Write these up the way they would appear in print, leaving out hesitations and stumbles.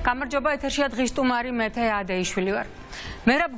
გამარჯობა ეთერშია დღის სტუმარი მეթե ადეიშვილი ვარ. მერაბ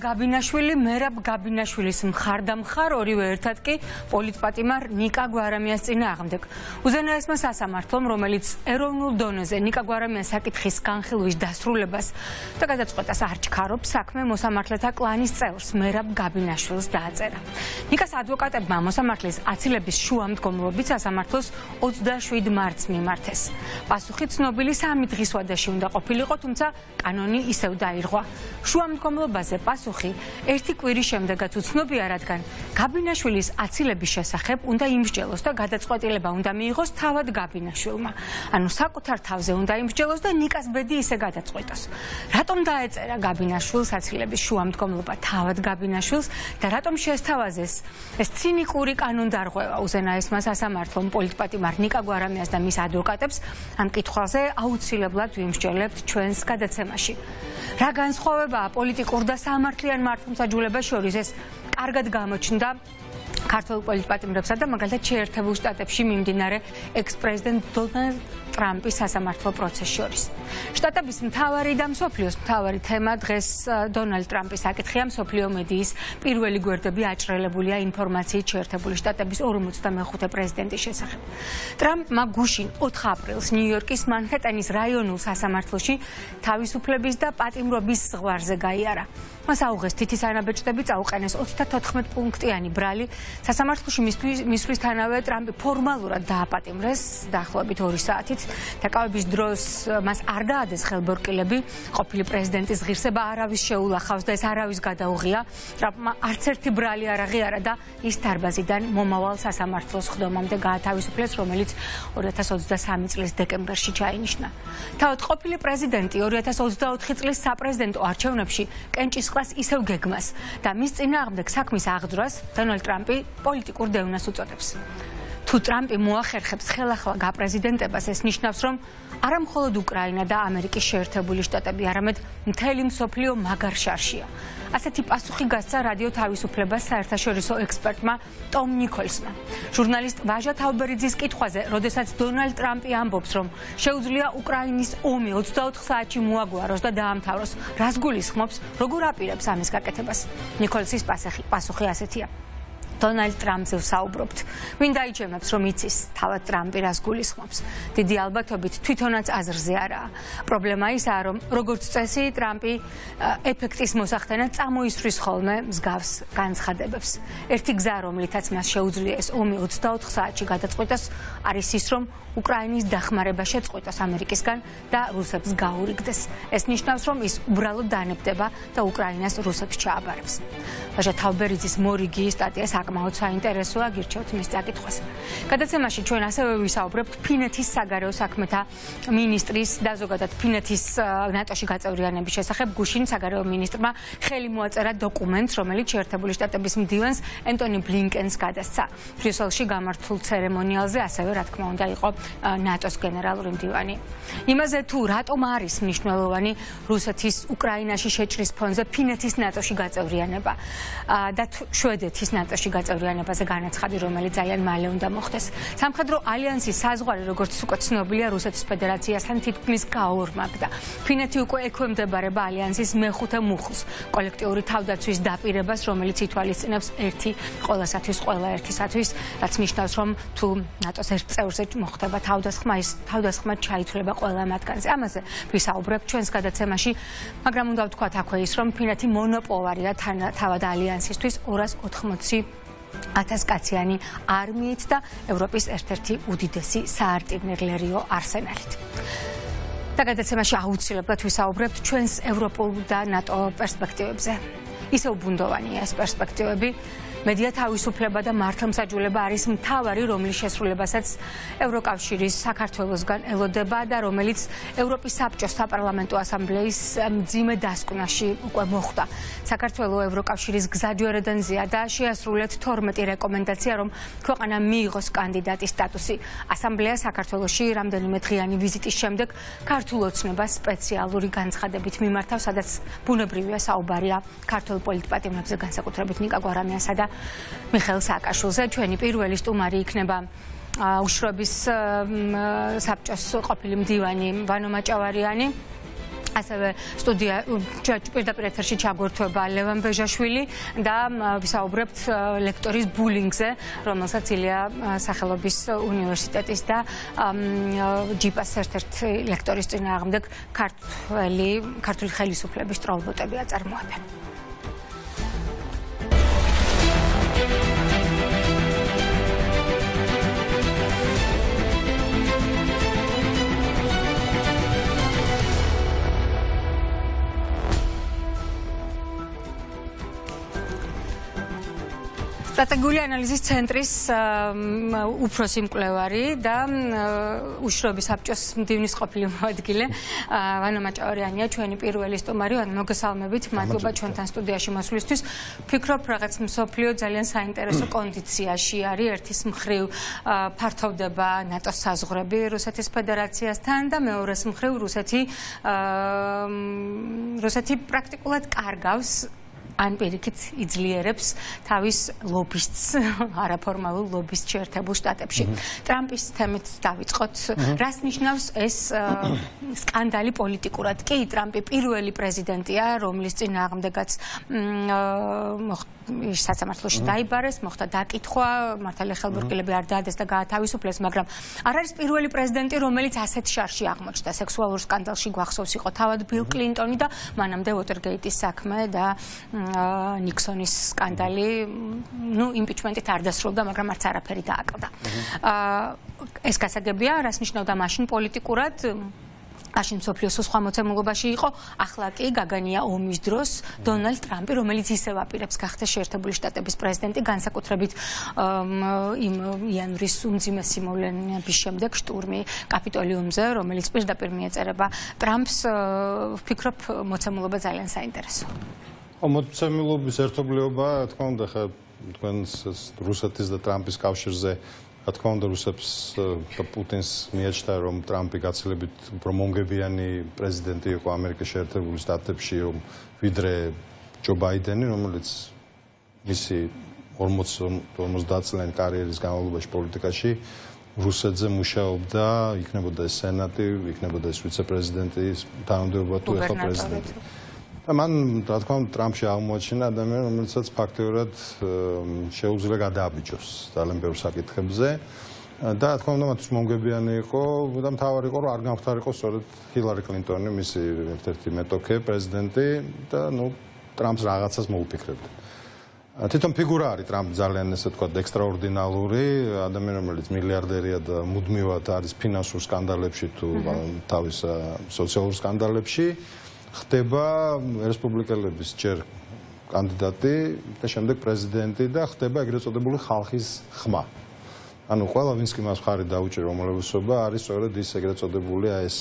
გაბინაშვილის მხარდამხარ ორივე ერთად კი პოლიტპატიმარ ნიკა გვარამიას წინააღმდეგ. უზენაესმა სასამართლომ, რომელიც ეროვნულ დონეზე ნიკა გვარამიას საკითხის განხილვის დასრულებას და გადაწყვეტას არ ჩქარობს, საქმე მოსამართლეთა კლანის წევრს მერაბ გაბინაშვილს დააწერა. ნიკას ადვოკატებმა მოსამართლის აცილების შუამდგომლობით სასამართლოს 27 მარტს მიმართეს. პასუხი ცნობილი 3 დღის ვადაში უნდა ყოფილიყო, თუმცა კანონი ისევ დაირღვა. შუამდგომლობაზე პასუხი ერთი კვირის შემდეგაც უცნობია, რადგან გაბინაშვილის აცილების შესახებ უნდა იმსჯელოს და გადაწყვეტილება უნდა მიიღოს თავად გაბინაშვილმა. ანუ საკუთარ თავზე უნდა იმსჯელოს და ნიკას ბედი ისე გადაწყვეტოს. რატომ დაეწერა გაბინაშვილს აცილების შუამდგომლობა თავად გაბინაშვილს და რატომ შესთავაზეს ეს ცინიკური კანონდარღვევა უზენაესმა სასამართლომ პოლიტპატიმარ ნიკა გვარამიას და მის ადვოკატებს? ამ კითხვაზე აუცილებლად ვიმსჯელებთ ჩვენს გადაცემაში. რა განსხვავებაა პოლიტიკურ და სამართლიან მართლმსაჯულებას შორის? ეს კარგად გამოჩნდა ქართულ პოლიტპატიმრებსა და მაგალითად შეერთებულ შტატებში მიმდინარე ექს-პრეზიდენტ დონალდ ტრამპის სასამართლო პროცესს შორის. შტატების მთავარი და მსოფლიოს მთავარი თემა დღეს დონალდ ტრამპის საკითხია. მსოფლიო მედიის პირველი გვერდები აჭრელებულია ინფორმაციით შეერთებული შტატების 45 პრეზიდენტის შესახებ. ტრამპმა გუშინ 4 აპრილს ნიუ-იორკის მანჰეტენის რაიონულ სასამართლოში თავისუფლების და პატიმრობის ზღვარზე გაიარა. მას აუღეს თითის ანაბეჭდები, წაუყენეს 34 პუნქტიანი ბრალი. სასამართლოში მისვლისთანავე ტრამპი ფორმალურად დააპატიმრეს დაახლოებით 2 საათით. დაკავების დროს მას არ დაადეს ხელბორკილები, ყოფილი პრეზიდენტის ღირსება არავის შეულახავს და ეს არავის გადაუღია. ტრამპმა არც ერთი ბრალი არ აღიარა და ის დარბაზიდან მომავალ სასამართლოს ხდომამდე გაათავისუფლეს, რომელიც 2023 წლის დეკემბერში ჩაინიშნა. თავად ყოფილი პრეზიდენტი 2024 წლის საპრეზიდენტო არჩევნებში კენჭისყრას ისევ გეგმას და მის წინააღმდეგ საქმის აღძვრას დონალდ ტრამპი პოლიტიკურ დევნას უწოდებს. თუ ტრამპი მოახერხებს ხელახლა გაპრეზიდენტებას, ეს ნიშნავს, რომ არა მხოლოდ უკრაინა და ამერიკის შეერთებული შტატები, არამედ მთელი მსოფლიო მაგარ შარშია. ასეთი პასუხი გასცა რადიო თავისუფლებას საერთაშორისო ექსპერტმა ტომ ნიკოლსმა. ჟურნალისტ ვაჟა თავბერიძის კითხვაზე, როდესაც დონალდ ტრამპი ამბობს, რომ შეუძლია უკრაინის ომი 24 საათში მოაგვაროს და დაამთავროს, რას გულისხმობს, როგორ აპირებს ამის გაკეთებას? ნიკოლსის პასუხი ასეთია. დონალდ ტრამპზე ვსაუბრობთ. ვინ დაიჩემებს, რომ იცის თავად ტრამპი რას გულისხმობს? დიდი ალბათობით თვითონაც აზრზე არაა. პრობლემა ისაა, რომ როგორც წესი ტრამპი ეფექტის მოსახდენად წამოისვრის ხოლმე მსგავს განცხადებებს. ერთი გზა, რომლითაც მას შეუძლია ეს ომი 24 საათში გადაწყვეტოს, არის ის, რომ უკრაინის დახმარება შეწყვეტოს ამერიკისგან და რუსებს გაურიგდეს. ეს ნიშნავს, რომ ის უბრალოდ დანებდება და უკრაინას რუსებს ჩააბარებს. ვაჟა თავბერიძის მორიგი სტატია საკმაოდ საინტერესოა, გირჩევთ მის წაკითხვას. გადაცემაში ჩვენ ასევე ვისაუბრებთ ფინეთის საგარეო საქმეთა მინისტრის და ზოგადად ფინეთის ნატოში გაწევრიანების შესახებ. გუშინ საგარეო მინისტრმა ხელი მოაწერა დოკუმენტს, რომელიც შეერთებული შტატების მდივანს ენტონი ბლინკენს გადასცა. ბრიუსელში გამართულ ცერემონიალზე ასევე, რა თქმა უნდა, იყო ნატოს გენერალური მდივანი. იმაზე თუ რატომ არის მნიშვნელოვანი რუსეთის უკრაინაში შეჭრის ფონზე ფინეთის ნატოში გაწევრიანება და შვედეთის ნატოში გაწევრიანებაზე განაცხადი, რომელიც ძალიან მალე უნდა მოხდეს. სამხედრო ალიანსის საზღვარი, როგორც უკვე ცნობილია, რუსეთის ფედერაციასთან თითქმის გაორმაგდა. ფინეთი უკვე ექვემდებარება ალიანსის მეხუთე მუხლს, კოლექტიური თავდაცვის დაპირებას, რომელიც ითვალისწინებს ერთი ყველასათვის, ყველა ერთისათვის, რაც ნიშნავს, რომ თუ ნატოს ერთ წევრზე მოხდება თავდასხმა, ის თავდასხმა ჩაითვლება ყველა მათგანზე. ამაზე ვისაუბრებთ ჩვენს გადაცემაში, მაგრამ უნდა ვთქვათ აქვე ის, რომ ფინეთი მონოპოლარია თავად ალიანსისთვის 280,000 კაციანი არმიით და ევროპის ერთ-ერთი უდიდესი საარტილერიო არსენალით. და გადაცემაში აუცილებლად ვისაუბრებთ ჩვენს ევროპულ და ნატო პერსპექტივებზე. ისევ ბუნდოვანია ეს პერსპექტივები. მედია თავისუფლება და მართლმსაჯულება არის მთავარი, რომლის შესრულებასაც ევროკავშირის საქართველოსგან ელოდება და რომელიც ევროპის საბჭოს საპარლამენტო ასამბლეის მძიმე დასკვნაში უკვე მოხვდა. საქართველოს ევროკავშირის გზაჯვარედინზეა და შეასრულეთ 12 რეკომენდაცია, რომ ქვეყანა მიიღოს კანდიდატის სტატუსი. ასამბლეა საქართველოში რამდენიმე დღიანი ვიზიტის შემდეგ ქართულ ოცნებას სპეციალური განცხადებით მიმართავ, სადაც ბუნებრივია საუბარია ქართულ პოლიტპატიმრებზე, განსაკუთრებით ნიკა გვარამიასა და მიხეილ სააკაშვილზე. ჩვენი პირველი სტუმარი იქნება უშრობის საბჭოს ყოფილი მდივანი ვანო მაჭავარიანი. ასევე სტუდია პირდაპირ ეთერში ჩაგვერთვება ლევან ბეჟაშვილი და ვისაუბრებთ ლექტორის ბულინგზე, რომელსაც ილია სახელობის უნივერსიტეტის და ჯიპას ერთ-ერთი ლექტორის წინააღმდეგ ქართული ხელისუფლების ტროლბოტები აწარმოებენ. სტრატეგიული ანალიზის ცენტრის უფროსი მკვლევარი და უშროების საბჭოს მდივნის ყოფილი მოადგილე ვანო მაჭავარიანია ჩვენი პირველი სტუმარი. მოგესალმებით, მადლობა ჩვენთან სტუდიაში მოსვლისთვის. ვფიქრობ, რაღაც მსოფლიო ძალიან საინტერესო კონდიციაში არის. ერთის მხრივ ფართოვდება ნატოს საზღვრები რუსეთის ფედერაციასთან და მეორეს მხრივ რუსეთი პრაქტიკულად კარგავს ან პირიქით იძლიერებს თავის ლობისტს, არაფორმალურ ლობისტს შეერთებულ შტატებში. ტრამპის თემით დავიწყოთ. რას ნიშნავს ეს სკანდალი პოლიტიკურად? კი, ტრამპი პირველი პრეზიდენტია, რომლის წინააღმდეგაც სასამართლოში დაიბარეს, მოხდა დაკითხვა, მართალია ხელმორკილები არ დაადეს და გაათავისუფლეს, მაგრამ არ არის პირველი პრეზიდენტი, რომელიც ასეთ შარში აღმოჩნდა. სექსუალურ სკანდალში გვახსოვს იყო თავად ბილ კლინტონი და მანამდე ვოტერგეიტის საქმე და ნიქსონის სკანდალი, იმპიჩმენტით არ დასრულდა, მაგრამ არც არაფერი დააკლდა. ეს გასაგებია, რას ნიშნავდა მაშინ პოლიტიკურად? მაშინ მსოფლიოს სხვა მოცემულობაში იყო, ახლა კი გაგანია ომის დროს დონალდ ტრამპი, რომელიც ისევ აპირებს გახდეს შეერთებული შტატების პრეზიდენტი, განსაკუთრებით იმ იანვრის უმძიმესი მოვლენების შემდეგ შტურმი კაპიტოლიუმზე, რომელიც პირდაპირ მიეწერება ტრამპს. ვფიქრობ, მოცემულობა ძალიან საინტერესოა. მოცემულობის ერთობლიობა, თქმა უნდა, თქვენს რუსეთის და ტრამპის კავშირზე, თქმა უნდა, რუსებს და პუტინს მიაჩნდა, რომ ტრამპი გაცილებით უფრო მომგებიანი პრეზიდენტი იყო ამერიკის შეერთებული შტატებში, ვიდრე ჯო ბაიდენი, რომელიც მისი 40 წლიანი კარიერის განმავლობაში პოლიტიკაში რუსეთზე მუშაობდა, იქნებოდა ეს სენატი, იქნებოდა ეს ვიცე-პრეზიდენტი, თანამდებობა თუ ეხლა პრეზიდენტი. მან, რა თქმა უნდა, ტრამპში აღმოაჩინა ადამიანი, რომელსაც ფაქტიურად შეუძლია გადააბიჯოს ძალიან ბევრ საკითხებზე და, რა თქმა უნდა, მათთვის მომგებიანი იყო და მთავარი იყო, რომ არ გამختارიყო სწორედ ჰილარი კლინტონი, მისი ერთ-ერთი მეტოქე პრეზიდენტი და, ტრამპს რაღაცას მოუფიქრებდა. თვითონ ფიგურა არის ტრამპი ძალიან, ესე ვთქვათ, ექსტრაორდინალური ადამიანი, რომელიც მილიარდერია და მუდმივად არის ფინანსურ სკანდალებში თუ თავის სოციალურ სკანდალებში. ხდება რესპუბლიკელების ჯერ კანდიდატი და შემდეგ პრეზიდენტი და ხდება ეგრეთ წოდებული ხალხის ხმა. ანუ ყველა ვინც კი მას მხარი დაუჭირ უმრავლესობა არის სწორედ ის ეგრეთ წოდებული ეს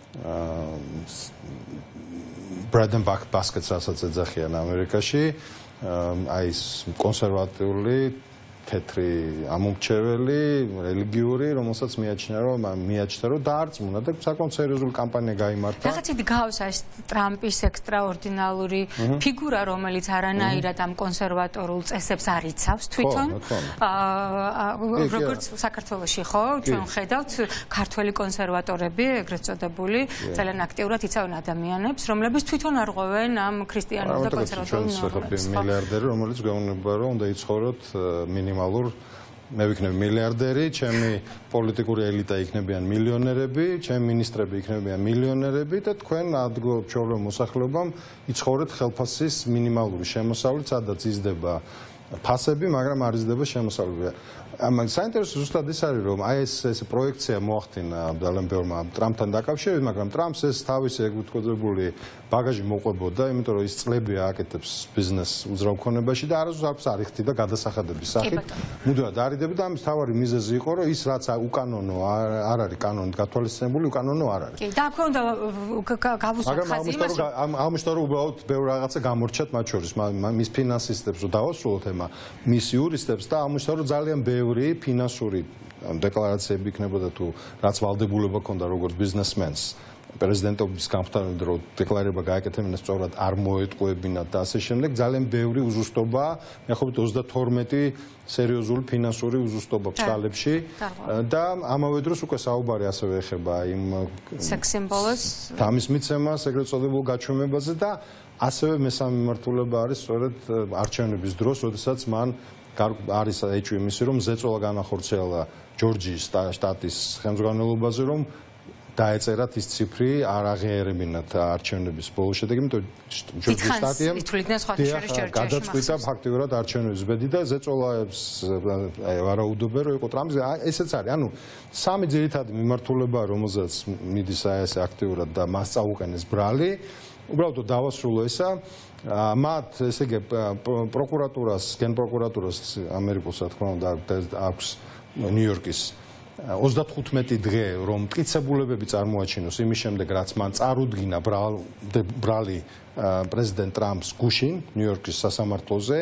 bread and baskets რასაც ეძახიან ამერიკაში, აი ეს კონსერვატიული თეთრი ამომრჩეველი, რელიგიური, რომელსაც მიაჩნია, რომ დაარწმუნა და საკმაოდ სერიოზული კამპანია გაიმართა. რაღაც დიდი გაუსა ეს ტრამპის ექსტრაორდინალური ფიგურა, რომელიც არანაირად ამ კონსერვატორულ წესებს არ იცავს თვითონ. როგორც საქართველოში ხო, ჩვენ ხედავთ ქართველი კონსერვატორები, ეგრეთ წოდებული, ძალიან აქტიურად იცავენ ადამიანებს, რომლებიც თვითონ არ ღვევენ ამ ქრისტიანულ და კონსერვატიულ ნორმებს. მილიარდერი, რომელიც გვეუბნება, რომ უნდა იცხოვროთ მე ვიქნები მილიარდერი, ჩემი პოლიტიკური ელიტა იქნებიან მილიონერები, ჩემი მინისტრები იქნებიან მილიონერები და თქვენ ჩვეულებრივ მოსახლეობამ იცხოვრეთ ხელფასის მინიმალური შემოსავლით, სადაც იზრდება ფასები, მაგრამ არ იზრდება შემოსავლები. საინტერესო ზუსტად ის არის, რომ აი ეს პროექცია მოახდინა ძალიან ბევრმა ტრამპთან დაკავშირებით, მაგრამ ტრამპს ეს თავისი ეგ უთქვამებული ბაგაჟი მოყვებოდა, იმიტომ რომ ის წლები აკეთებს ბიზნესს უძრავქონებაში და არასდროს არ იხდიდა გადასახადების სახით. მუდმივად არიდება და ამის მთავარი მიზეზი იყო, რომ ის რაც უკანონო არ არის კანონით გათვალისწინებული, უკანონო არ არის. კი, და აქ უნდა გავუსვათ ხაზი იმას, რომ ამიტომ უბრალოდ ბევრ რაღაცა გამორჩათ მათ შორის, მის ფინანსისტებს რომ დავასრულოთ ემა, მის იურისტებს და ამიტომ რომ ძალიან ბევრი ფინანსური დეკლარაციები იქნებოდა თუ რაც ვალდებულება ქონდა როგორც ბიზნესმენს პრეზიდენტობის გამხდარებდა რომ დეკლარება გააკეთებინა სწორად არ მოეტყუებინათ და ასე შემდეგ ძალიან ბევრი უზუსტობა მეხობით 32 სერიოზული ფინანსური უზუსტობა ფშალებში და ამავე დროს უკვე საუბარი ასევე ეხება იმ სექს სიმბოლოს თამის მიცემას ეგრეთ წოდებულ გაჩვენებაზე და ასევე მესამე მიმართულება არის სწორედ არჩევნების დროს, როდესაც მან არის ეჭვი მისი რომ ზეწოლა განახორციელა ჯორჯიის შტატის ხელმძღვანელობაზე რომ დაეწერათ ის ციფრი არ აღიარებინათ არჩევნების ბოლო შედეგი, იმიტომ ჯორჯიის შტატიამ გადაწყვიტა ფაქტიურად არჩევნების ბედი და ზეწოლაებს ვარაუდობენ რომ იყო ტრამპის ესეც არის. ანუ სამი ძირითადი მიმართულება რომელზეც მიდის ეს აქტიურად და მას წაუყენეს ბრალი უბრალოდ დავასრულო ესა მათ ესე იგი პროკურატურას გენპროკურატურას ამერიკულს რა თქმა უნდა აქვს ნიუ-იორკის 35 დღე რომ მტკიცებულებები წარმოაჩინოს იმის შემდეგ რაც მან წარუდგინა ბრალი პრეზიდენტ ტრამპს გუშინ ნიუ-იორკის სასამართლოზე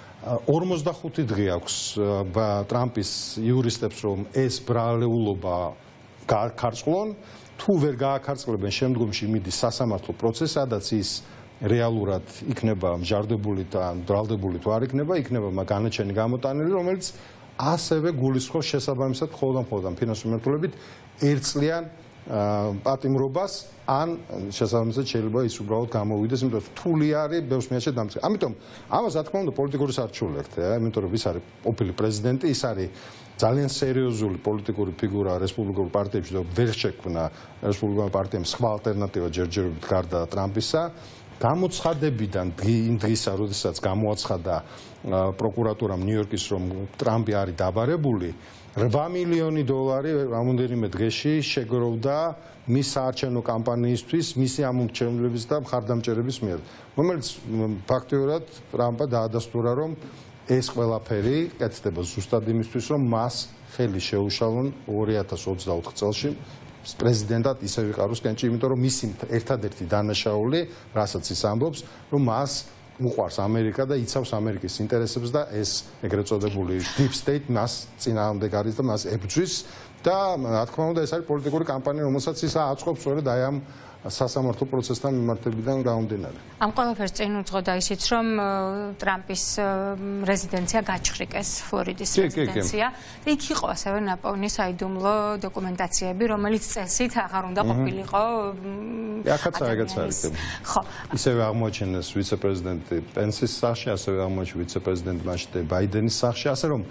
45 დღე აქვს ტრამპის იურისტებს რომ ეს ბრალეულობა გააქარწყლონ თუ ვერ გააქარწყლებენ შემდგომში მიდის სასამართლო პროცესი სადაც ის რეალურად იქნება მჟარდებული და ბრალდებული თუ არ იქნება განაჩენი გამოტანილი რომელიც ასევე გულისხმობს შესაბამისად ხოლმე ფინანსური მიმართულებით ერთწლიან პატიმრობას ან შესაბამისად შეიძლება ის უბრალოდ გამოვიდეს იმიტომ რომ რთული არის ბევრს მიაჩნია დამწყება. ამიტომ ამას რა თქმა უნდა პოლიტიკური სარჩული აქვს იმიტომ რომ ის არის ყოფილი პრეზიდენტი ის არის ძალიან სერიოზული პოლიტიკური ფიგურა რესპუბლიკურ პარტიებში და ვერ შექმნა რესპუბლიკურ პარტიამ სხვა ალტერნატივა ჯერჯერობით გარდა ტრამპისა გამოცხადებიდან იმ დღისა როდესაც გამოაცხადა პროკურატურამ ნიუ-იორკის რომ ტრამპი არის დაბარებული 8 მილიონი დოლარი რამოდენიმე დღეში შეგროვდა მის საარჩევნო კამპანიისთვის მისი ამომრჩევლების და მხარდამჭერების მიერ რომელიც ფაქტიურად ტრამპა დაადასტურა რომ ეს ყველაფერი კეთდება ზუსტად იმისთვის რომ მას ხელი შეუშალონ 2024 წელში პრეზიდენტად ისე ვიყაროს კენჭი იმიტომ რომ მისი ერთადერთი დანაშაული რასაც ის ამბობს რომ მას უყვარს ამერიკა და იცავს ამერიკის ინტერესებს და ეს ეგრეთ წოდებული deep state მას წინააღმდეგ არის და მას ებრძვის და რა თქმა უნდა ეს არის პოლიტიკური კამპანია რომელსაც ის აწყობს სწორედ აი ამ სასამართლო პროცესთან მიმართებიდან გამომდინარე. ამ ყველაფერს წინ უძღოდა ისიც რომ ტრამპის რეზიდენცია გაჩხრიკეს ფლორიდის რეზიდენცია და იქ იყო ასევე ნაპოვნი საიდუმლო დოკუმენტაციები რომელიც წესით აღარ უნდა ყოფილიყო აქაც არის ხო ისევე აღმოაჩინეს ვიცე-პრეზიდენტი პენსის სახში ასევე აღმოაჩინეს ვიცე-პრეზიდენტი მაშინ ბაიდენის სახში ასე რომ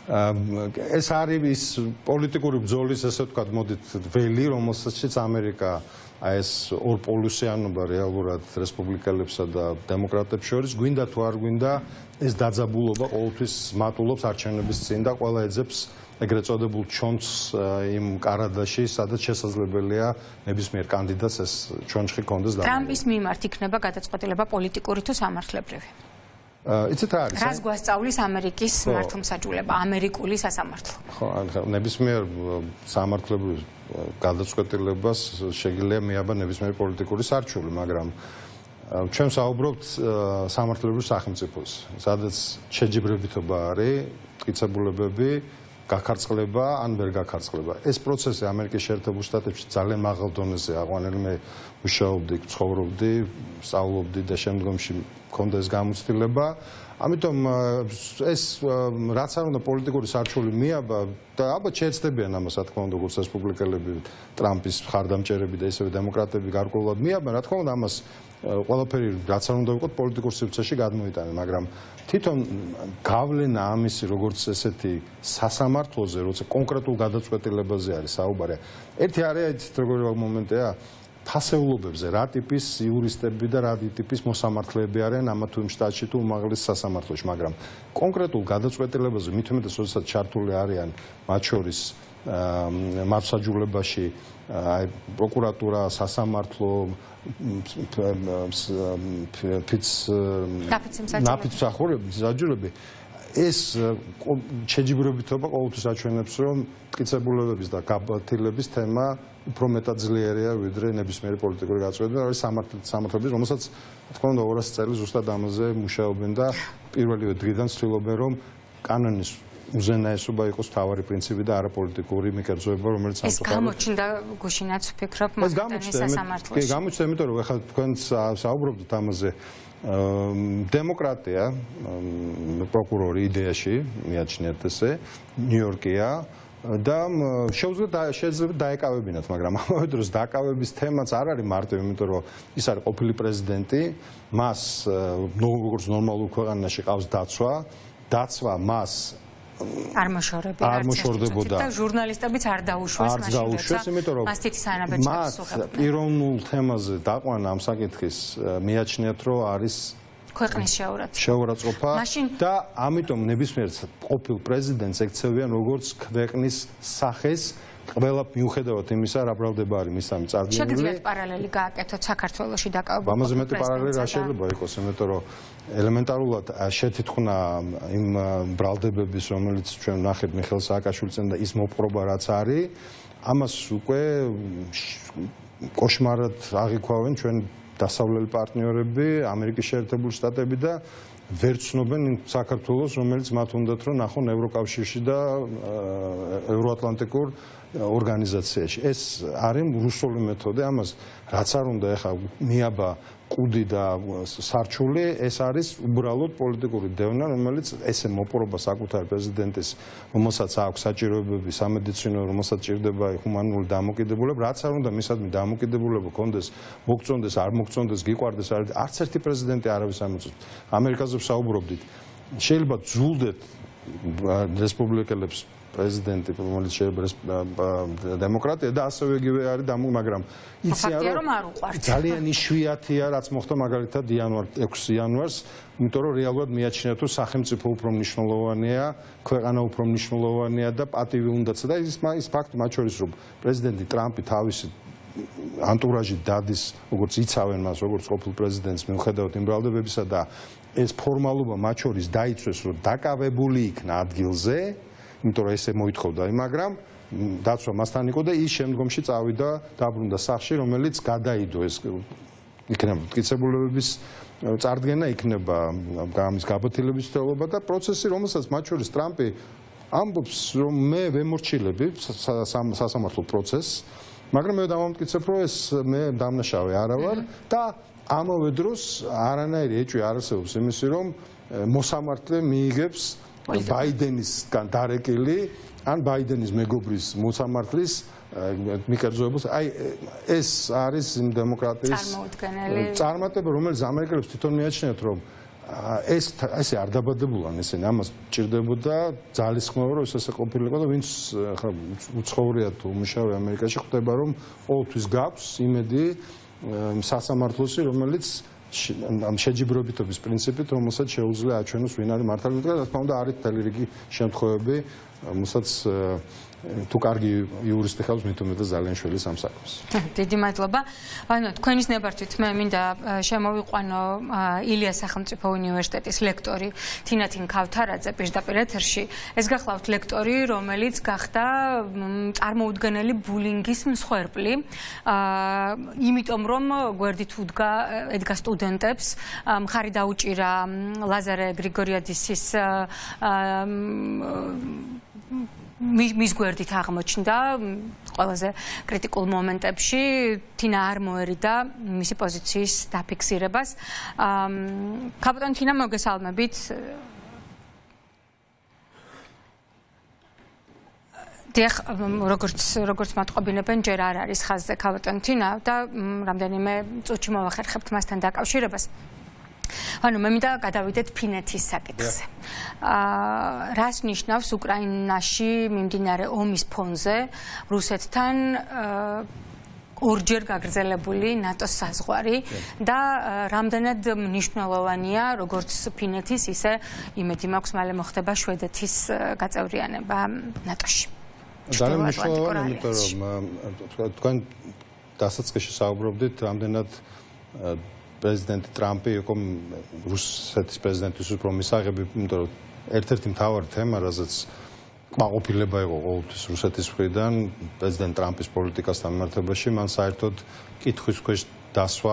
ეს არის ის პოლიტიკური ბრძოლის ესე ვთქვათ მოდით ველი რომელსაც ამერიკა ეს ორპოლუსიანობა რეალურად რესპუბლიკელებსა და დემოკრატებს შორის გვინდა თუ არ გვინდა ეს დაძაბულობა ყოველთვის მატულობს არჩევნების წინ და ყველა ეძებს ეგრეთ წოდებულ ჩონჩს იმ კარადაში სადაც შესაძლებელია ნებისმიერ კანდიდატს ეს ჩონჩხი კონდეს და ტრამპის მიმართ იქნება გადაწყვეტილება პოლიტიკური თუ სამართლებრივი იცით რა არის რას გვასწავლის ამერიკის მართლმსაჯულება ამერიკული სასამართლო ხო ნებისმიერ სამართლებრივ გადაწყვეტილებას შეიძლება მიაბა ნებისმიერი პოლიტიკური სარჩული მაგრამ ჩვენ საუბრობთ სამართლებრივ სახელმწიფოს სადაც შეჯიბრებითობა არის მტკიცებულებები გაქარწყლება ან ვერ გაქარწყლება ეს პროცესი ამერიკის შეერთებულ შტატებში ძალიან მაღალ დონეზე აღვანილი მე მუშაობდი ცხოვრობდი სწავლობდი და შემდგომში მქონდა ეს გამოცდილება ამიტომ ეს რაც არ უნდა პოლიტიკური სარჩული მიაბა და ალბათ შეეცდებიან ამას რა თქმა უნდა როგორც რესპუბლიკელები ტრამპის მხარდამჭერები და ისევე დემოკრატები გარკვეულად მიაბა რა თქმა უნდა ამას ყველაფერი რაც არ უნდა ვიყოთ პოლიტიკურ სივრცეში გადმოიტანენ მაგრამ თვითონ გავლენა ამისი როგორც ესეთი სასამართლოზე როცა კონკრეტულ გადაწყვეტილებაზე არის საუბარი ერთი არის როგორი მომენტია ფასეულობებზე რა ტიპის იურისტები და რა ტიპის მოსამართლეები არიან ამა თუ იმ შტატში თუ უმაღლეს სასამართლოში მაგრამ კონკრეტულ გადაწყვეტილებაზე მით უმეტეს როდესაც ჩართული არიან მათ შორის მართლმსაჯულებაში აი პროკურატურა სასამართლო ნაფიცმსახურები ეს შეჯიბრებითობა ყოველთვის აჩვენებს რომ მტკიცებულებების და გაბათილების თემა უფრო მეტად ძლიერია ვიდრე ნებისმიერი პოლიტიკური გაწყვეტილება არის სამართლების რომელსაც თქო უნდა 200 წელი ზუსტად ამაზე მუშაობენ და პირველივე დღიდან ცდილობენ რომ კანონის უზენაესობა იყოს თავარი პრინციპი და არა პოლიტიკური მიკერძოება, რომელიც ეს გამოჩნდა გუშინაც ვფიქრობ მოსტანის სასამართლოში. კი, გამოჩნდა, იმიტომ რომ ახლა თქვენ საუბრობთ ამაზე. დემოკრატია პროკურორი იდეაში მიაჩნიათ ესე ნიუ-იორკია და შეიძლება დაეკავებინათ, მაგრამ ამავე დროს დაკავების თემაც არ არის მარტივი, იმიტომ რომ ის არის ყოფილი პრეზიდენტი, მას როგორც ნორმალურ ქვეყანაში ყავს დაცვა მას არ მოშორდებოდა და ჟურნალისტებიც არ დაუშვეს მაშინ მას თითის ანაბეჭდებს უხებდნენ. პიროვნულ თემაზე დაყვანა ამ საკითხის მიაჩნიათ, რომ არის ქვეყნის შეურაცხყოფა და ამიტომ ნებისმიერ ყოფილ პრეზიდენტს ექცევიან როგორც ქვეყნის სახეს ყველა მიუხედავად იმისა, რა ბრალდება არის მის სამი წარდგენილი. შეგიძლიათ პარალელი გააკეთოთ საქართველოში დაკავებულ. ამაზე მეტი პარალელი რა შეიძლება იყოს, იმიტომ რომ ელემენტარულად შეთითხნა იმ ბრალდებების, რომელიც ჩვენ ვნახეთ მიხეილ სააკაშვილისთან და ის მოპყრობა რაც არის, ამას უკვე კოშმარად აღიქვავენ ჩვენ დასავლელი პარტნიორები, ამერიკის შეერთებული შტატები და ვერ ცნობენ საქართველოს, რომელიც მათ უნდათ რომ ნახონ ევროკავშირში და ევროატლანტიკურ ორგანიზაციაში. ეს არის რუსული მეთოდე, ამას რაც არ უნდა ეხა მიაბა კუდი და სარჩული, ეს არის უბრალოდ პოლიტიკური დევნა, რომელიც ესე მოპყრობა საკუთარი პრეზიდენტის, რომელსაც აქვს საჭიროებები სამედიცინო, რომელსაც ჭირდება ჰუმანური დამოკიდებულება, რაც არ უნდა მისადმი დამოკიდებულება კონდეს, მოგწონდეს, არ მოგწონდეს, გიყვარდეს, არც ერთი პრეზიდენტი არავის ამოწევს. ამერიკაზე ვსაუბრობდით. შეიძლება ძულდეთ რესპუბლიკელებს პრეზიდენტი, რომელიც შეიძლება დემოკრატია და ასევე იგივე არის მაგრამ იციან რომ ძალიან იშვიათია, რაც მოხდა მაგალითად 6 იანვარს, იმიტომ რომ რეალურად მიაჩნიათ, რომ სახელმწიფო უფრო მნიშვნელოვანია, ქვეყანა უფრო მნიშვნელოვანია და პატივი უნდაცა და ის ფაქტი მათ შორის რომ პრეზიდენტი ტრამპი თავისი ანტურაჟი დადის, როგორც იცავენ მას, როგორც ყოფილ პრეზიდენტს მიუხედავად იმ ბრალდებებისა და ეს ფორმალობა მათ შორის დაიცვეს, რომ დაკავებული იქნა ადგილზე, იმიტომ რომ ესე მოითხოვდა, მაგრამ დაცვა მასთან იყო და ის შემდგომში წავიდა დაბრუნდა სახლში, რომელიც გადაიდო ეს იქნება მტკიცებულებების წარდგენა, იქნება გამის გაბათილების თეულობა და პროცესი, რომელსაც მათ შორის ტრამპი ამბობს, რომ მე ვემორჩილები სასამართლო პროცესს, მაგრამ მე დავამტკიცებ, რომ ეს მე დამნაშავე არა ვარ და ამავე დროს არანაირი ეჭვი არ არსებობს იმისი, რომ მოსამართლე მიიღებს ბაიდენისგან დარეკილი ან ბაიდენის მეგობრის მოსამართლის მიკერძოებულს. აი ეს არის იმ დემოკრატიის წარმატება, რომელიც ამერიკელებს თვითონ მიაჩნიათ, რომ ესე არ დაბადებულან ესენი, ამას ჭირდებოდა ძალისხმევა, რომ ესე ყოფილიყო და ვინც ახლა უცხოვრია თუ უმუშავე ამერიკაში ხვდება, რომ ყოველთვის გაქვს იმედი სასამართლოსი, რომელიც ამ შეჯიბრებითობის პრინციპით, რომელსაც შეუძლია აჩვენოს ვინ არის მართალი და რა თქმა უნდა არის მთელი რიგი შემთხვევები, რომელსაც თუ კარგი იურისტი ხავს, მით უმეტეს ძალიან შველი ამ საქმეს. დიდი მადლობა. ანუ თქვენის ნებართვით მე მინდა შემოვიყვანო ილიას სახელმწიფო უნივერსიტეტის ლექტორი თინათინ ქავთარაძე პირდაპირ ეთერში. ეს გახლავთ ლექტორი, რომელიც გახდა წარმოუდგენელი ბულინგის მსხვერპლი. იმიტომ რომ გვერდით ედგა სტუდენტებს, მხარი დაუჭირა ლაზარე გრიგორიადისის მის გვერდით აღმოჩნდა ყველაზე კრიტიკულ მომენტებში, თინა არ მოერიდა მისი პოზიციის დაფიქსირებას. კაპიტან თინა, მოგესალმებით. დიახ, როგორც მატყობინებენ, ჯერ არ არის ხაზზე კაპიტან თინა და რამდენიმე წუთში მოვახერხებთ მასთან დაკავშირებას. ანუ მე მინდა გადავიდეთ ფინეთის საკითხზე. რას ნიშნავს უკრაინაში მიმდინარე ომის ფონზე რუსეთთან ორჯერ გაგრძელებული ნატოს საზღვარი და რამდენად მნიშვნელოვანია როგორც ფინეთის, ისე იმედი მაქვს მალე მოხდება შვედეთის გაწევრიანება ნატოში. ძალიან მნიშვნელოვანია, იმიტომ რომ თქვენ დასაწყისში საუბრობდით, რამდენად პრეზიდენტი ტრამპი იყო რუსეთის პრეზიდენტის უფრო მისაღები, იმიტომ რომ ერთ-ერთი მთავარი თემა, რაზეც კმაყოფილება იყო ყოველთვის რუსეთის მხრიდან პრეზიდენტ ტრამპის პოლიტიკასთან მიმართებაში, მან საერთოდ კითხვის ქვეშ დასვა